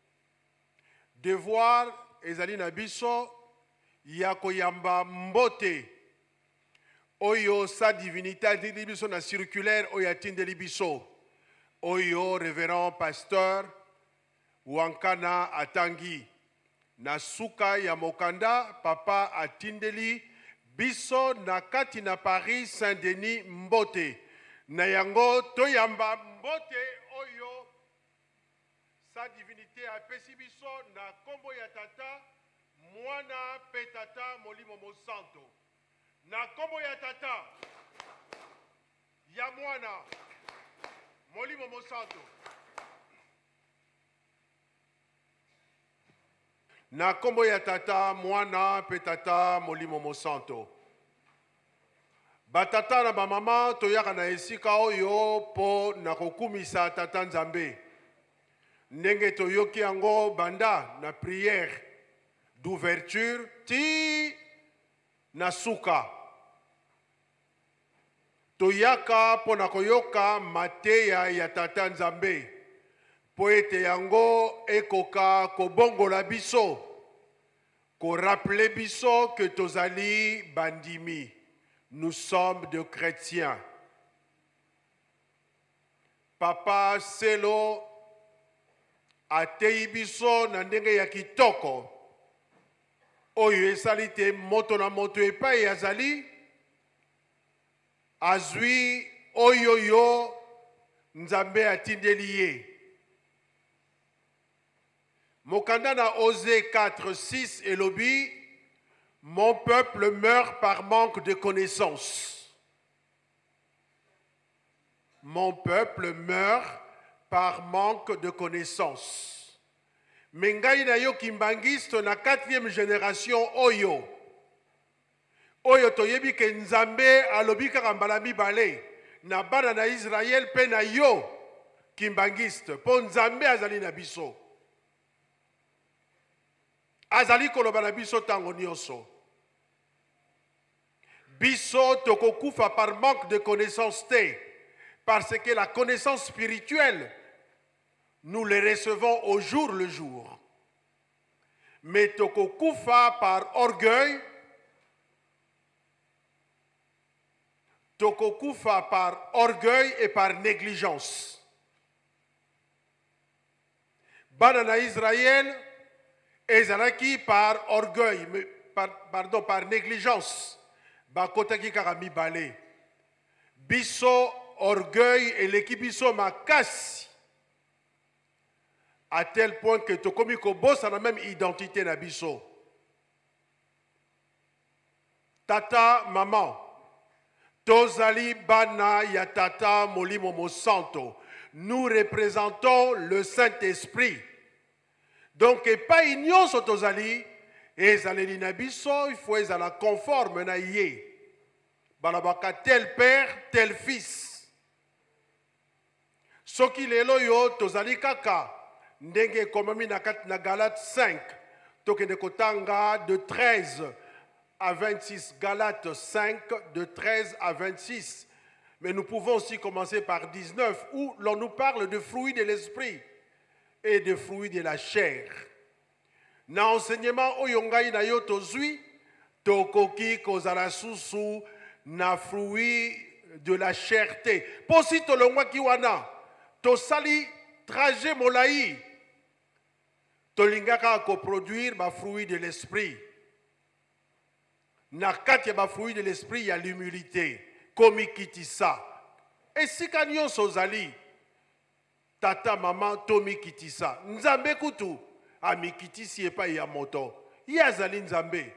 Speaker 4: devoir ezali na biso ya koyamba mbote oyo sa divinité atindeli biso na circulaire oyo atindeli biso oyo révérend pasteur Wankana atangi na suka ya mokanda papa atindeli biso na kati na Paris Saint-Denis mbote na yango toyamba mbote oyo sa divinité apesi biso na kombo ya tata mwana pe tata molimo mosanto na kombo ya tata ya mwana molimo mosanto na kombo ya tata mwana pe tata molimo mosanto batata na bamama toyaka na esika oyo po na kokumisa tata nzambe ndenge toyoki yango banda na prière d'ouverture ti na suka toyaka po na koyoka mateya ya tata nzambe po ete yango ekoka kobongola biso korappele biso que tozali bandimi nous sommes de chrétiens. Papa Selo atei biso na ndenge ya kitoko oyo esali te moto na moto epai azali azwi oyo yo nzambe atindeli ye. Mokanda na Osée 4:6 elobi, mon peuple meurt par manque de connaissance. Mon peuple meurt par manque de connaissance. Mengai na yo kimbangiste na 4e génération oyo. Oyo toyebi ke nzambe alobi kaka mbala mibale na bana na Israël pe na yo kimbangiste po nzambe azali na biso. Azali koloba na biso tango nyonso. Biso tokokufa par manque de connaissance te, parce que la connaissance spirituelle, nous les recevons au jour le jour. Mais tokokufa par orgueil, tokokufa par orgueil et par négligence. Bana Israël, ezalaki par orgueil, par négligence. Bakotaki kaka mibale. Biso orgueil eleki biso makasi. À tel point que tokomi kobosa na même identité na biso. Tata, maman, tozali bana ya tata molimo mosanto. Nous représentons le Saint-Esprit. Donc, pas nyonso tozali, ezaleli na biso, il faut ezala conforme na ye. Balabaka tel père, tel fils. Soki lelo yo tozali kaka, ndenge komami na Galates 5, tokende kotanga de 13 à 26, Galates 5, de 13 à 26. Mais nous pouvons aussi commencer par 19, où l'on nous parle de fruits de l'esprit et de fruits de la chair. Na enseignement oyongai na yo tozui, tokoki kozala susu na fruits de la chair te. Posi tolongwa kiwana, tosali trajet molai, tolingaka koproduire ba fruits de l'esprit. Na kati ya ba fruits de l'esprit ya l'humilité, komikitisa. Esika nyonso ozali, tata mama tomi kitisa nzambe kutu amikitisi epai ya moto yazali nzambe.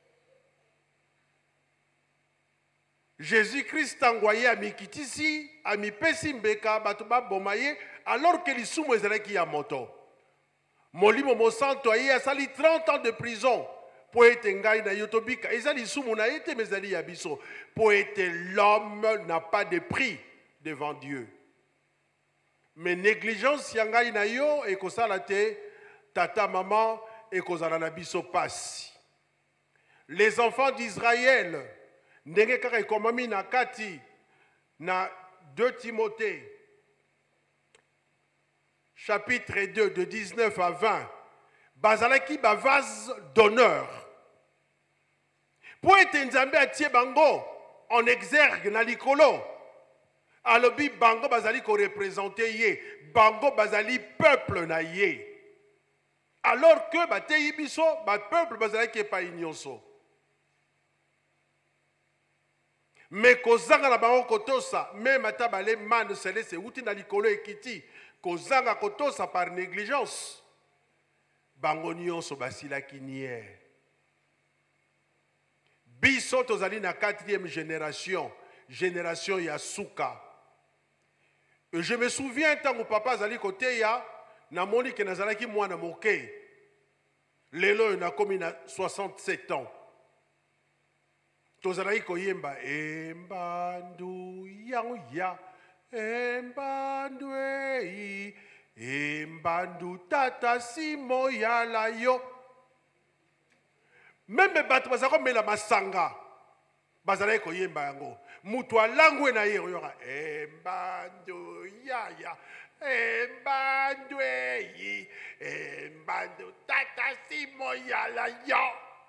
Speaker 4: Jésus-Christ envoyé amikitisi amipesi mbeka bato baboma ye alors que lisumu ezalaki ya moto. Molimo mosanto aye asali 30 ans de prison po ete ngai na yo tobika ezali lisumu na ete mezali ya biso po ete l'homme n'a pas de prix devant Dieu. Mais négligence yangai na yo et kosala te tata maman et kozala na biso pasi. Les enfants d'Israël ndenge kaka ekomami na kati na 2 Timothée chapitre 2 de 19 à 20 bazalaki ba vase d'honneur. Po ete nzambe atie bango en exergue na likolo. Alobi bango bazali ko représenter ye, bango bazali peuple na ye. Alors que bateyi biso ba peuple bazali ke pa nyonso. Mais kozanga na bango kotosa, même ata bale man selese uti na likolo ekiti, kozanga kotosa par négligence. Bango nyonso basilaki nier. Biso tozali na 4e génération, génération ya suka. Et je me souviens tant que papa zali kote ya na moni ke nazalaki mwana moke. Lelo na komi na 67 ans. Tozalaki koyemba embandu ya embandu ei embandu tata simo ya la yo. Même bato bazako mela masanga bazalaki koyemba yango. Mutu alangwe na ye oyoka embandu ya embandu ei embandu tata simo ya la yo.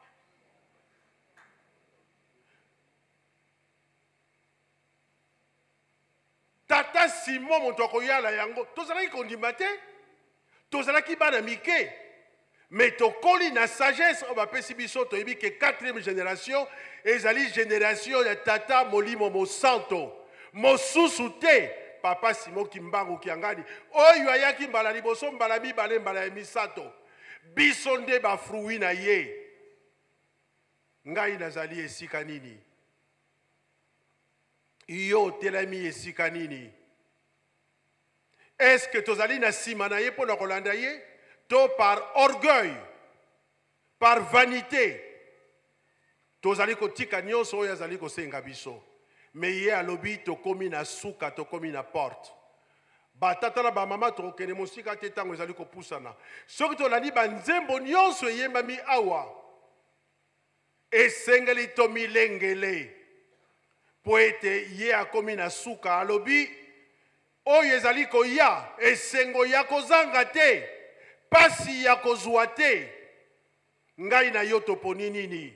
Speaker 4: Tata Simon montoko yala yango tozalaki kondima te tozalaki bana mike mais tokoli na sagesse bapesi biso toyebi ke 4e génération ezali génération ya tata molimo mosanto mosusu te papa Simon Kimbangu Kiangani oyo ayaki mbala liboso mbala mibale mbala ya misato biso nde bafruwi na ye. Ngai nazali esika nini? Yo telami esika nini? Est-ce que tozali na sima na ye po na kolanda ye to par orgueil, par vanité tozali kotika nyonso oyo azali kosenga biso? Mais ye alobi tokomi na suka tokomi na porte. Batata na bamama tokende mosika te ntango ezali kopusana. Soki tolandi banzembo nyonso eyembami awa esengeli tomilengele po ete ye akomi na suka alobi oyo ezali koya esengo ya kozanga te pasi ya kozwa te. Ngai na yo toponi nini?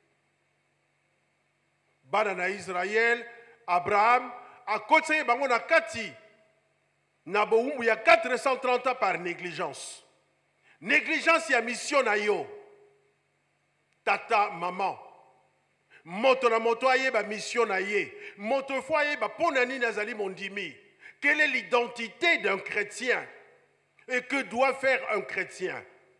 Speaker 4: Bana na Israel Abraham akotse bango na kati na boumbu ya 430 ans par négligence. Négligence ya mission na yo. Tata maman moto na moto ayeba mission na ye. Moto fo ayeba pona nini azali mondimi. Quelle est l'identité d'un chrétien? Et que doit faire un chrétien?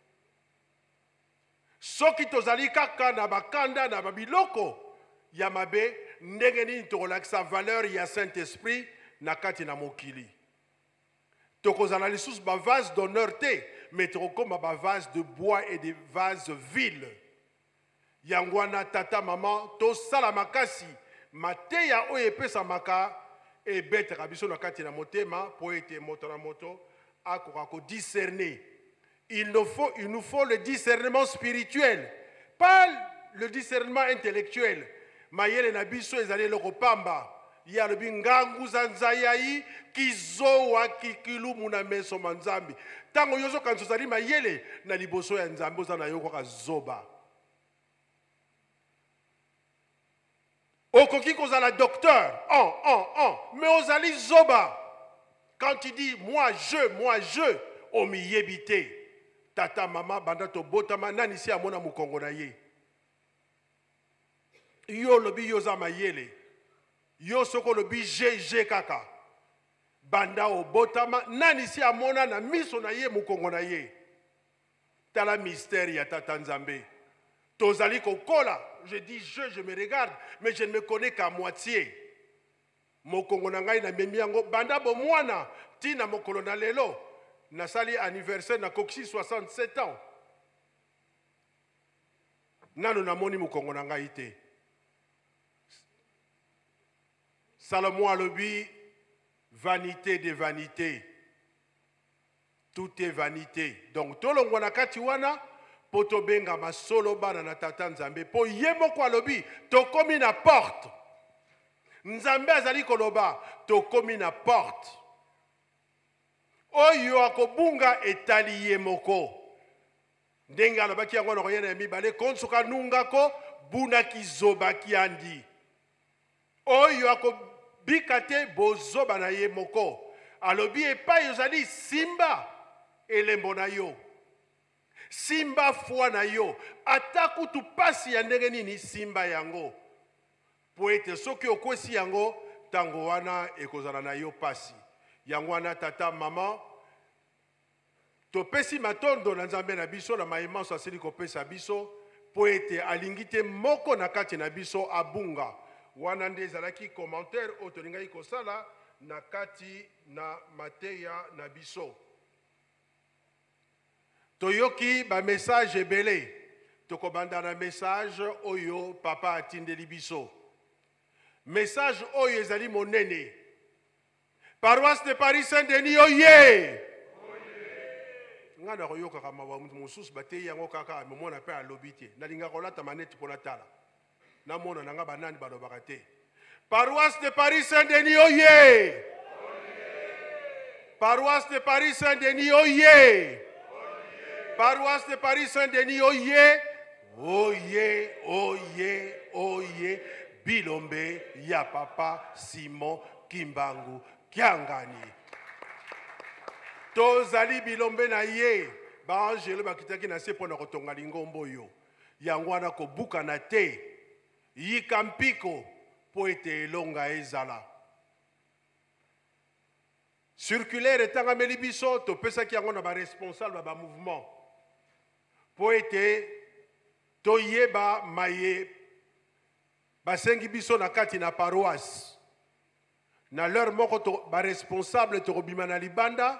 Speaker 4: Soki tozali kaka na bakanda na babiloko ya mabe ndenge nini tokolakisa valeur ya Saint-Esprit na kati na mokili. Tokozala lisusu ba vase d'honneur te, mais tokokoma ba vase de bois et des vases viles. Yangwana tata maman to sala makasi mateya oyo epesamaka ebetaka biso na kati na motema po ete moto na moto akoka ko discerner. Il nous faut le discernement spirituel, pas le discernement intellectuel. Mayele na biso ezali loko pamba ya lobi ngangu za nzayai kizowa kikilumu na meso manzambi. Tango yozo kanso zali mayele na liboso ya nzambe oza na yoko ka zoba. Okoki kozala docteur, mais ozali zoba. Quand tu dis moi je, omiyebite. Tata mama banda to botama nani si amona mukongo na ye. Yo lobi yoza mayele. Yo soko lobi je kaka. Banda o botama nani si amona na miso na ye mukongo na ye. Tala mystère ya tata nzambe. Tozali kokola, je dis je me regarde, mais je ne me connais qu'à moitié. Mokongo na ngai na memi yango banda bo mwana tina mokolo na lelo. Nasali anniversaire na koksi 67 ans. Nano na moni mokongo na ngai te. Salomon alobi vanité de vanité. Tout est vanité. Donc tolongo na kati wana poto benga masolo bana na tata nzambe po yemo kwa lobi tokomi na porte. Nzambe azali koloba tokomi na porte. Oyo akobunga etali yemoko. Ndenga alobaki yango na koyena ya mibale konsuka nungako buna kizoba kiandi. oyo akobika te bozoba na ye moko. Alobi epai ozali simba elembo na yo. Simba foi na yo. Ata kutu pasi ya ndenge nini simba yango. Po ete soki okwesi yango tango wana ekozala na yo pasi. Yango wana tata mama topesi matondo na nzambe na biso na mayemanso asili kopesa biso po ete alingi te moko na kati na biso abunga. Wana nde ezalaki commentaire oyo tolingaki kosala na kati na mateya na biso. Toyoki ba message ebele. Tokobanda na message oyo papa atindeli biso. Message oyo ezali monene. Paroisse de Paris Saint-Denis oye! Nga na koyoka kama ba mutu mosusu batei yango kaka momona pe alobi te. Nalinga kolata maneti pona tala. Na mona nanga banani balobaka te. Paroisse de Paris Saint-Denis oye! Paroisse de Paris Saint-Denis oye! Paroisse de Paris Saint-Denis oye! Oye, oye, oye! Bilombe ya papa Simon Kimbangu Kiangani. Tozali bilombe na ye. Ba angelo bakitaki na se pona kotonga lingombo yo. Yango wana kobuka na te. Yikampiko po ete elonga ezala. Circulaire etanga meli biso to pesaki yango na ba responsable ba mouvement. Po ete toyeba maye basengi biso na kati na paroisse. Na leur moko to ba responsable to kobima na libanda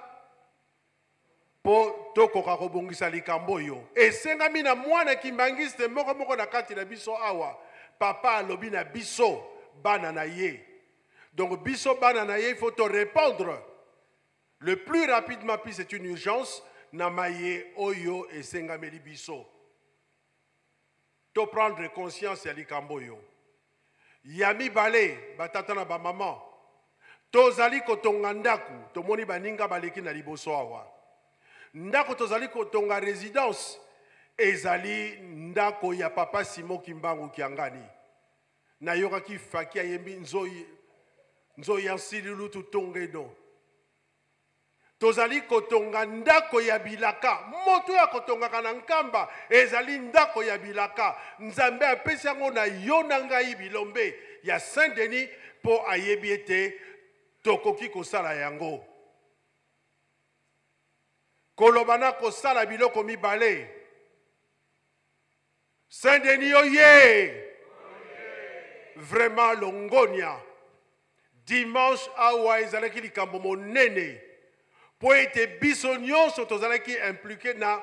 Speaker 4: po tokoka kobongisa likambo yo. Esengami na mwana kimbangiste moko na kati na biso awa. Papa alobi na biso bana na ye. Donc biso bana na ye, il faut te répondre le plus rapidement, puis c'est une urgence na maye oyo esengameli biso. To prendre conscience ya likambo yo. Yami bale batata na ba maman. Tozali kotonga ndaku, tomoni baninga baleki na liboso awa. Ndako tozali kotonga résidence ezali ndako ya papa Simon Kimbangu Kiangani. Na yokaki faki ayembi nzoi yansililu tutonge no. Tozali kotonga ndako ya bilaka. Moto ya kotonga kana nkamba ezali ndako ya bilaka. Nzambe apesi yango na yo na ngai bilombe ya Saint-Denis po ayebi ete tokoki kosala yango. Kolobana kosala biloko mibale. Saint-Denis oye! Vraiment longonia. Dimanche awa ezalaki likambo monene. Po ete biso nyonso tozalaki impliqué na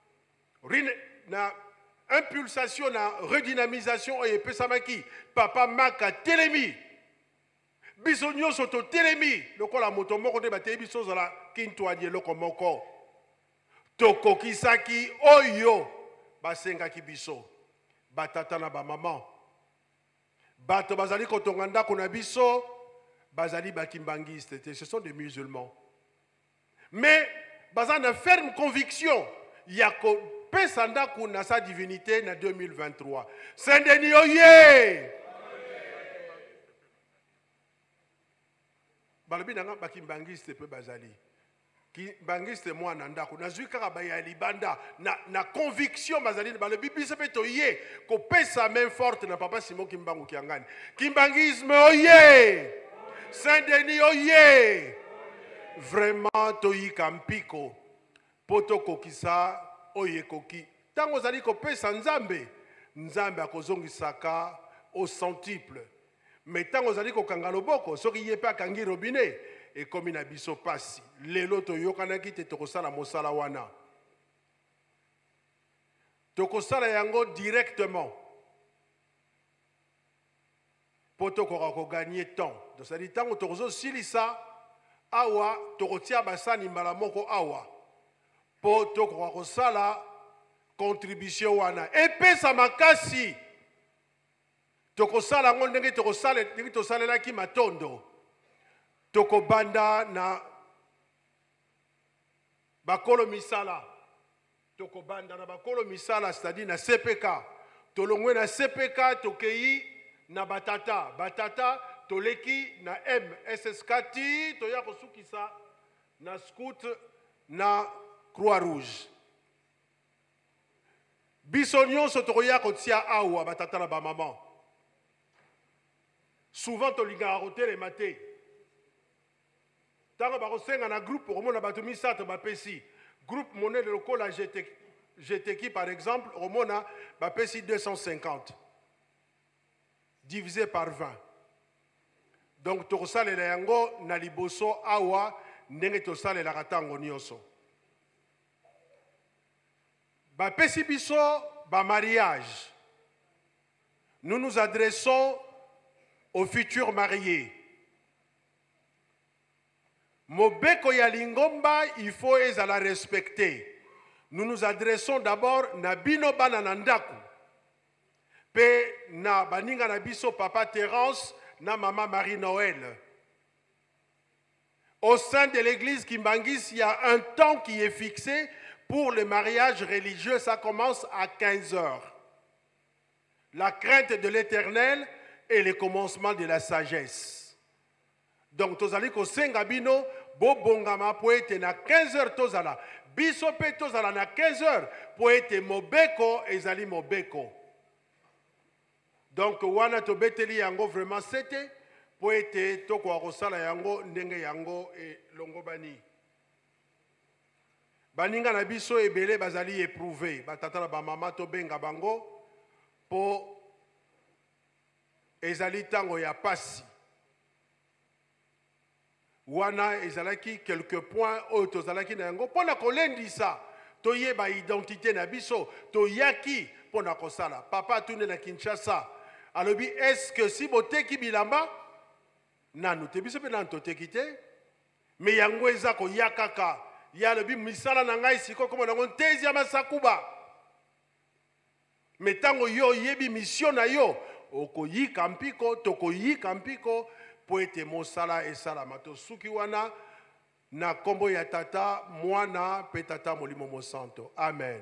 Speaker 4: impulsation na redynamisation oyo epesamaki papa Maka telemi. Biso nyonso to telemi lokola moto moko nde bateli biso zala kintwadi eloko moko. Tokokisaki oyo basengaki biso. Batata na ba maman. Bato bazali kotonga ndako na biso bazali bakimbangiste te. Ce sont des musulmans. Mais bazali na ferme conviction ya kopesa ndako na sa divinité na 2023. Saint-Denis oye! Balobi nanga bakimbangiste pe bazali. Bangiste mwana ndako nazwi kaka baya libanda na conviction bazali balobi biso pe toye ko pesa main forte na papa Simon Kimbangu Kiangani. Kimbangisme oye! Saint-Denis oye! Vraiment toyika mpiko poto kokisa oye koki. Tango zali ko pesa nzambe akozongisaka au centuple. Mais tango zali ko kanga loboko soki yepa kangi robinet et comme na biso pasi lelo toyokanaki te tokosala mosala wana tokosala yango directement po tokoka koganye temps tosali ntango tokozosilisa awa tokotia basani mbala moko awa po tokoka kosala contribution wana epesa makasi tokosala yango ndenge tosalelaki matondo. Toko banda na bakolo misala. Toko banda na bakolo misala, c'est-à-dire na CPK. Tolongwe na CPK tokei na batata. Batata, toleki na MSSK ti, toya kosukisa na scout na Croix-Rouge. Biso nyonso tokoya kotia awa batata na ba maman. Souvent tolinga kotelema te. Tango bakosenga na groupe omona bato misato bapesi. Groupe monnaie de lokola GTK par exemple, omona bapesi 250. Divisé par 20. Donc tokosalela yango na liboso awa ndenge tosalela katango nyonso. Bapesi biso ba mariage. Nous nous adressons aux futurs mariés. Mobeko ya lingomba, il faut ezala respecter. Nous nous adressons d'abord na bino bana na ndaku. Pe na baninga na biso papa Terence na maman Marie-Noël. Au sein de l'église Kimbangis, il y a un temps qui est fixé pour le mariage religieux. Ça commence à 15 heures. La crainte de l'Éternel et le commencement de la sagesse. Donc, tozali ko senga bino bo bongama po ete na 15 heures tozala. Biso pe tozala na 15 heures po ete mobeko ezali mobeko. Donc, wana to beteli yango vraiment c'était po ete toko akosala yango ndenge yango e longo bani. Baninga na biso ebele bazali éprouvé. Batata na ba mama to benga bango po ezali tango ya pasi. Wana ezalaki quelques points autres ezalaki na yango pona kolendisa toyeba identité na biso toyaki pona kosala. Papa tune na Kinshasa alobi est-ce que si boteki bilamba nanu te biso pe nan toteki te me yango eza ko yakaka ya alobi misala na ngai siko komo nango ntezi ya masakuba me tango yo yebi mission na yo okoyika mpiko tokoyika mpiko po ete mosala esalama tosuki wana na kombo ya tata mwana pe tata molimo mosanto amen.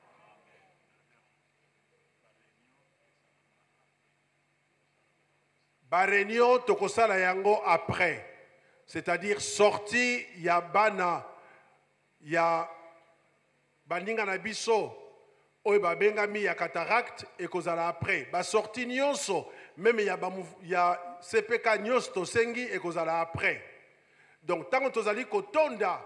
Speaker 4: Ba réunion tokosala yango après, c'est-à-dire sorti ya bana ya baninga na biso oyo babengami ya cataracte ekozala après ba sorti nyonso même ya CPK nyonso tosengi ekozala après. Donc tango tozali kotonda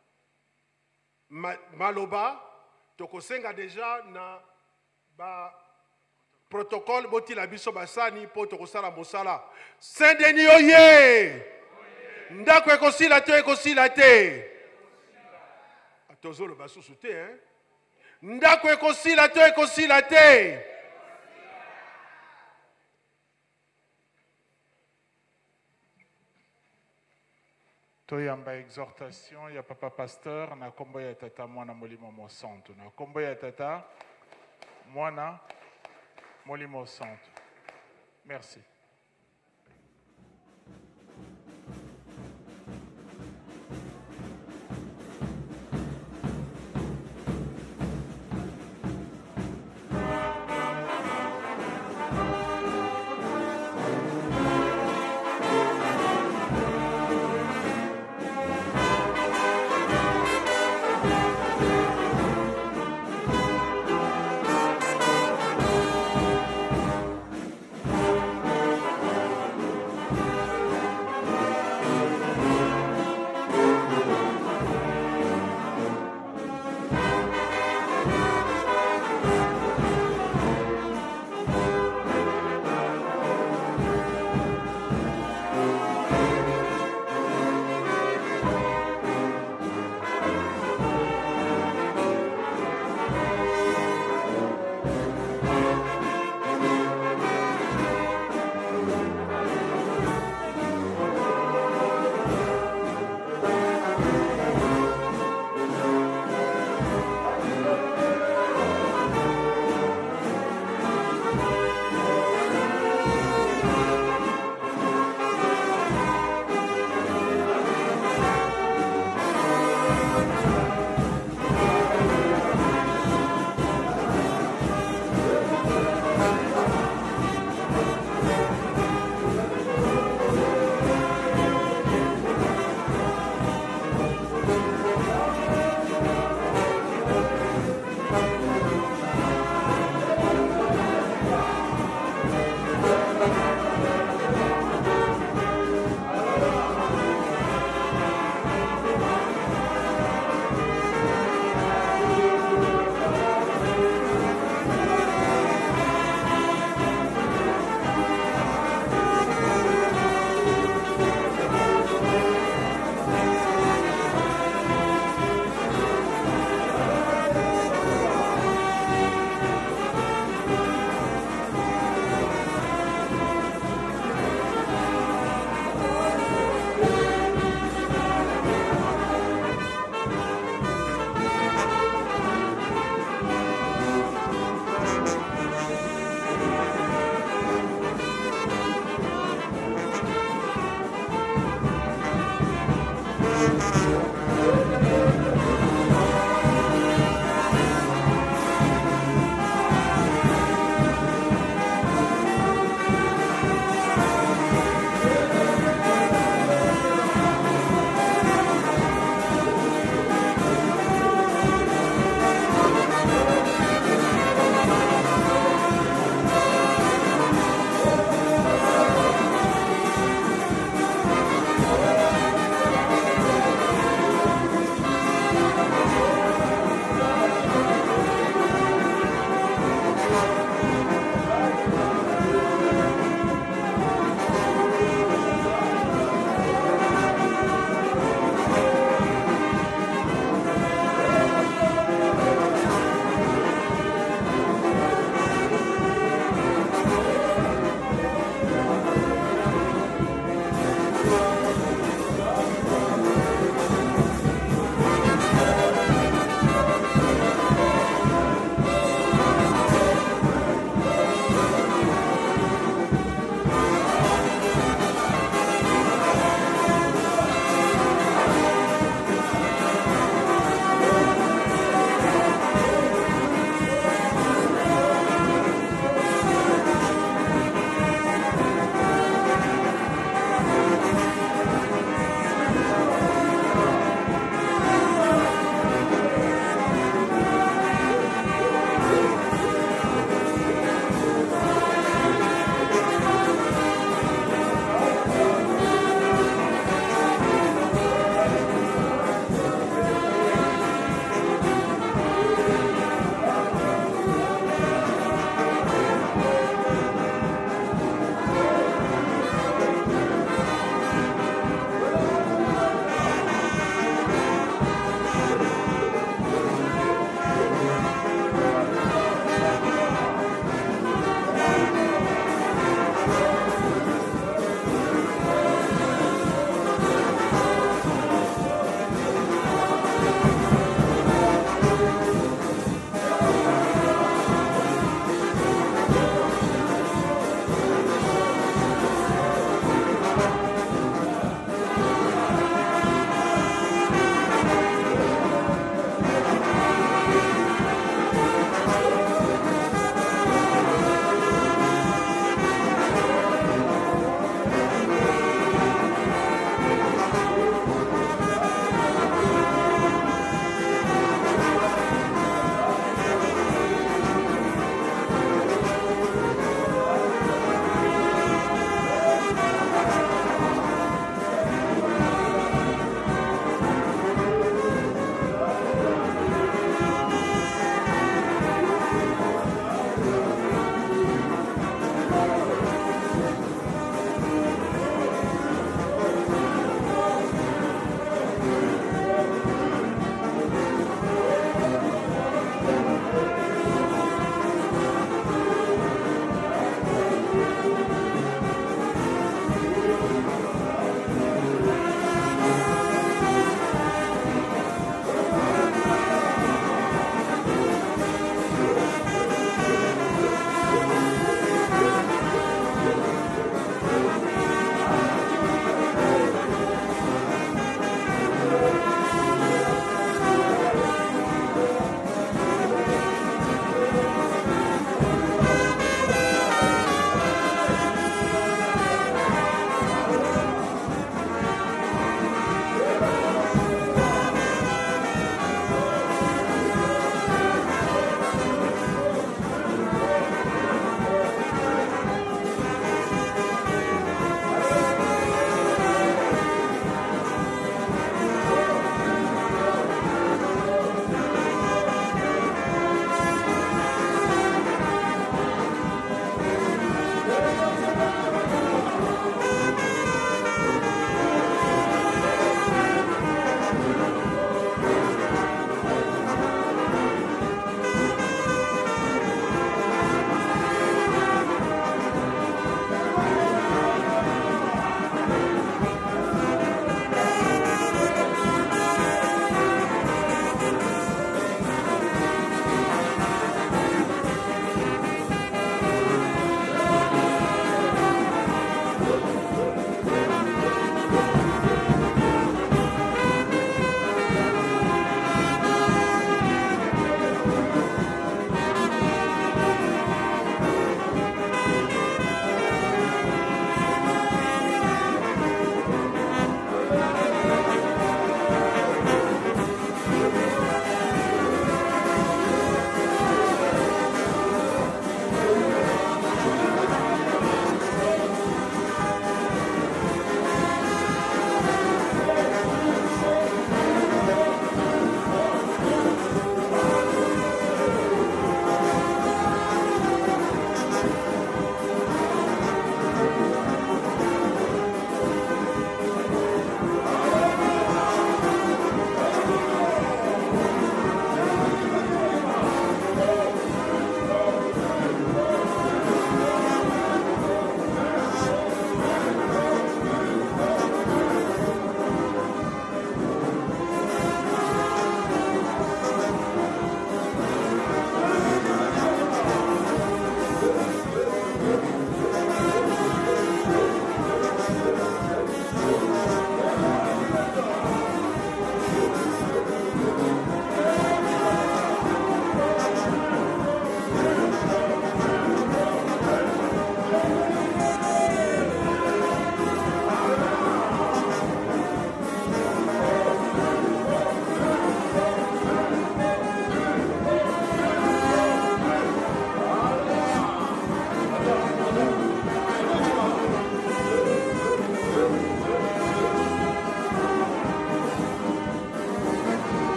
Speaker 4: maloba tokosenga déjà na ba protocole boti la biso basani po tokosala mosala Saint-Denis oye ndako ekosila te ekosila te atozolo basusu te hein ndako ekosila te ekosila te.
Speaker 3: Toyamba exhortation ya papa pasteur na kombo ya tata mwana molimo mosantu na kombo ya tata mwana molimo santo. Merci.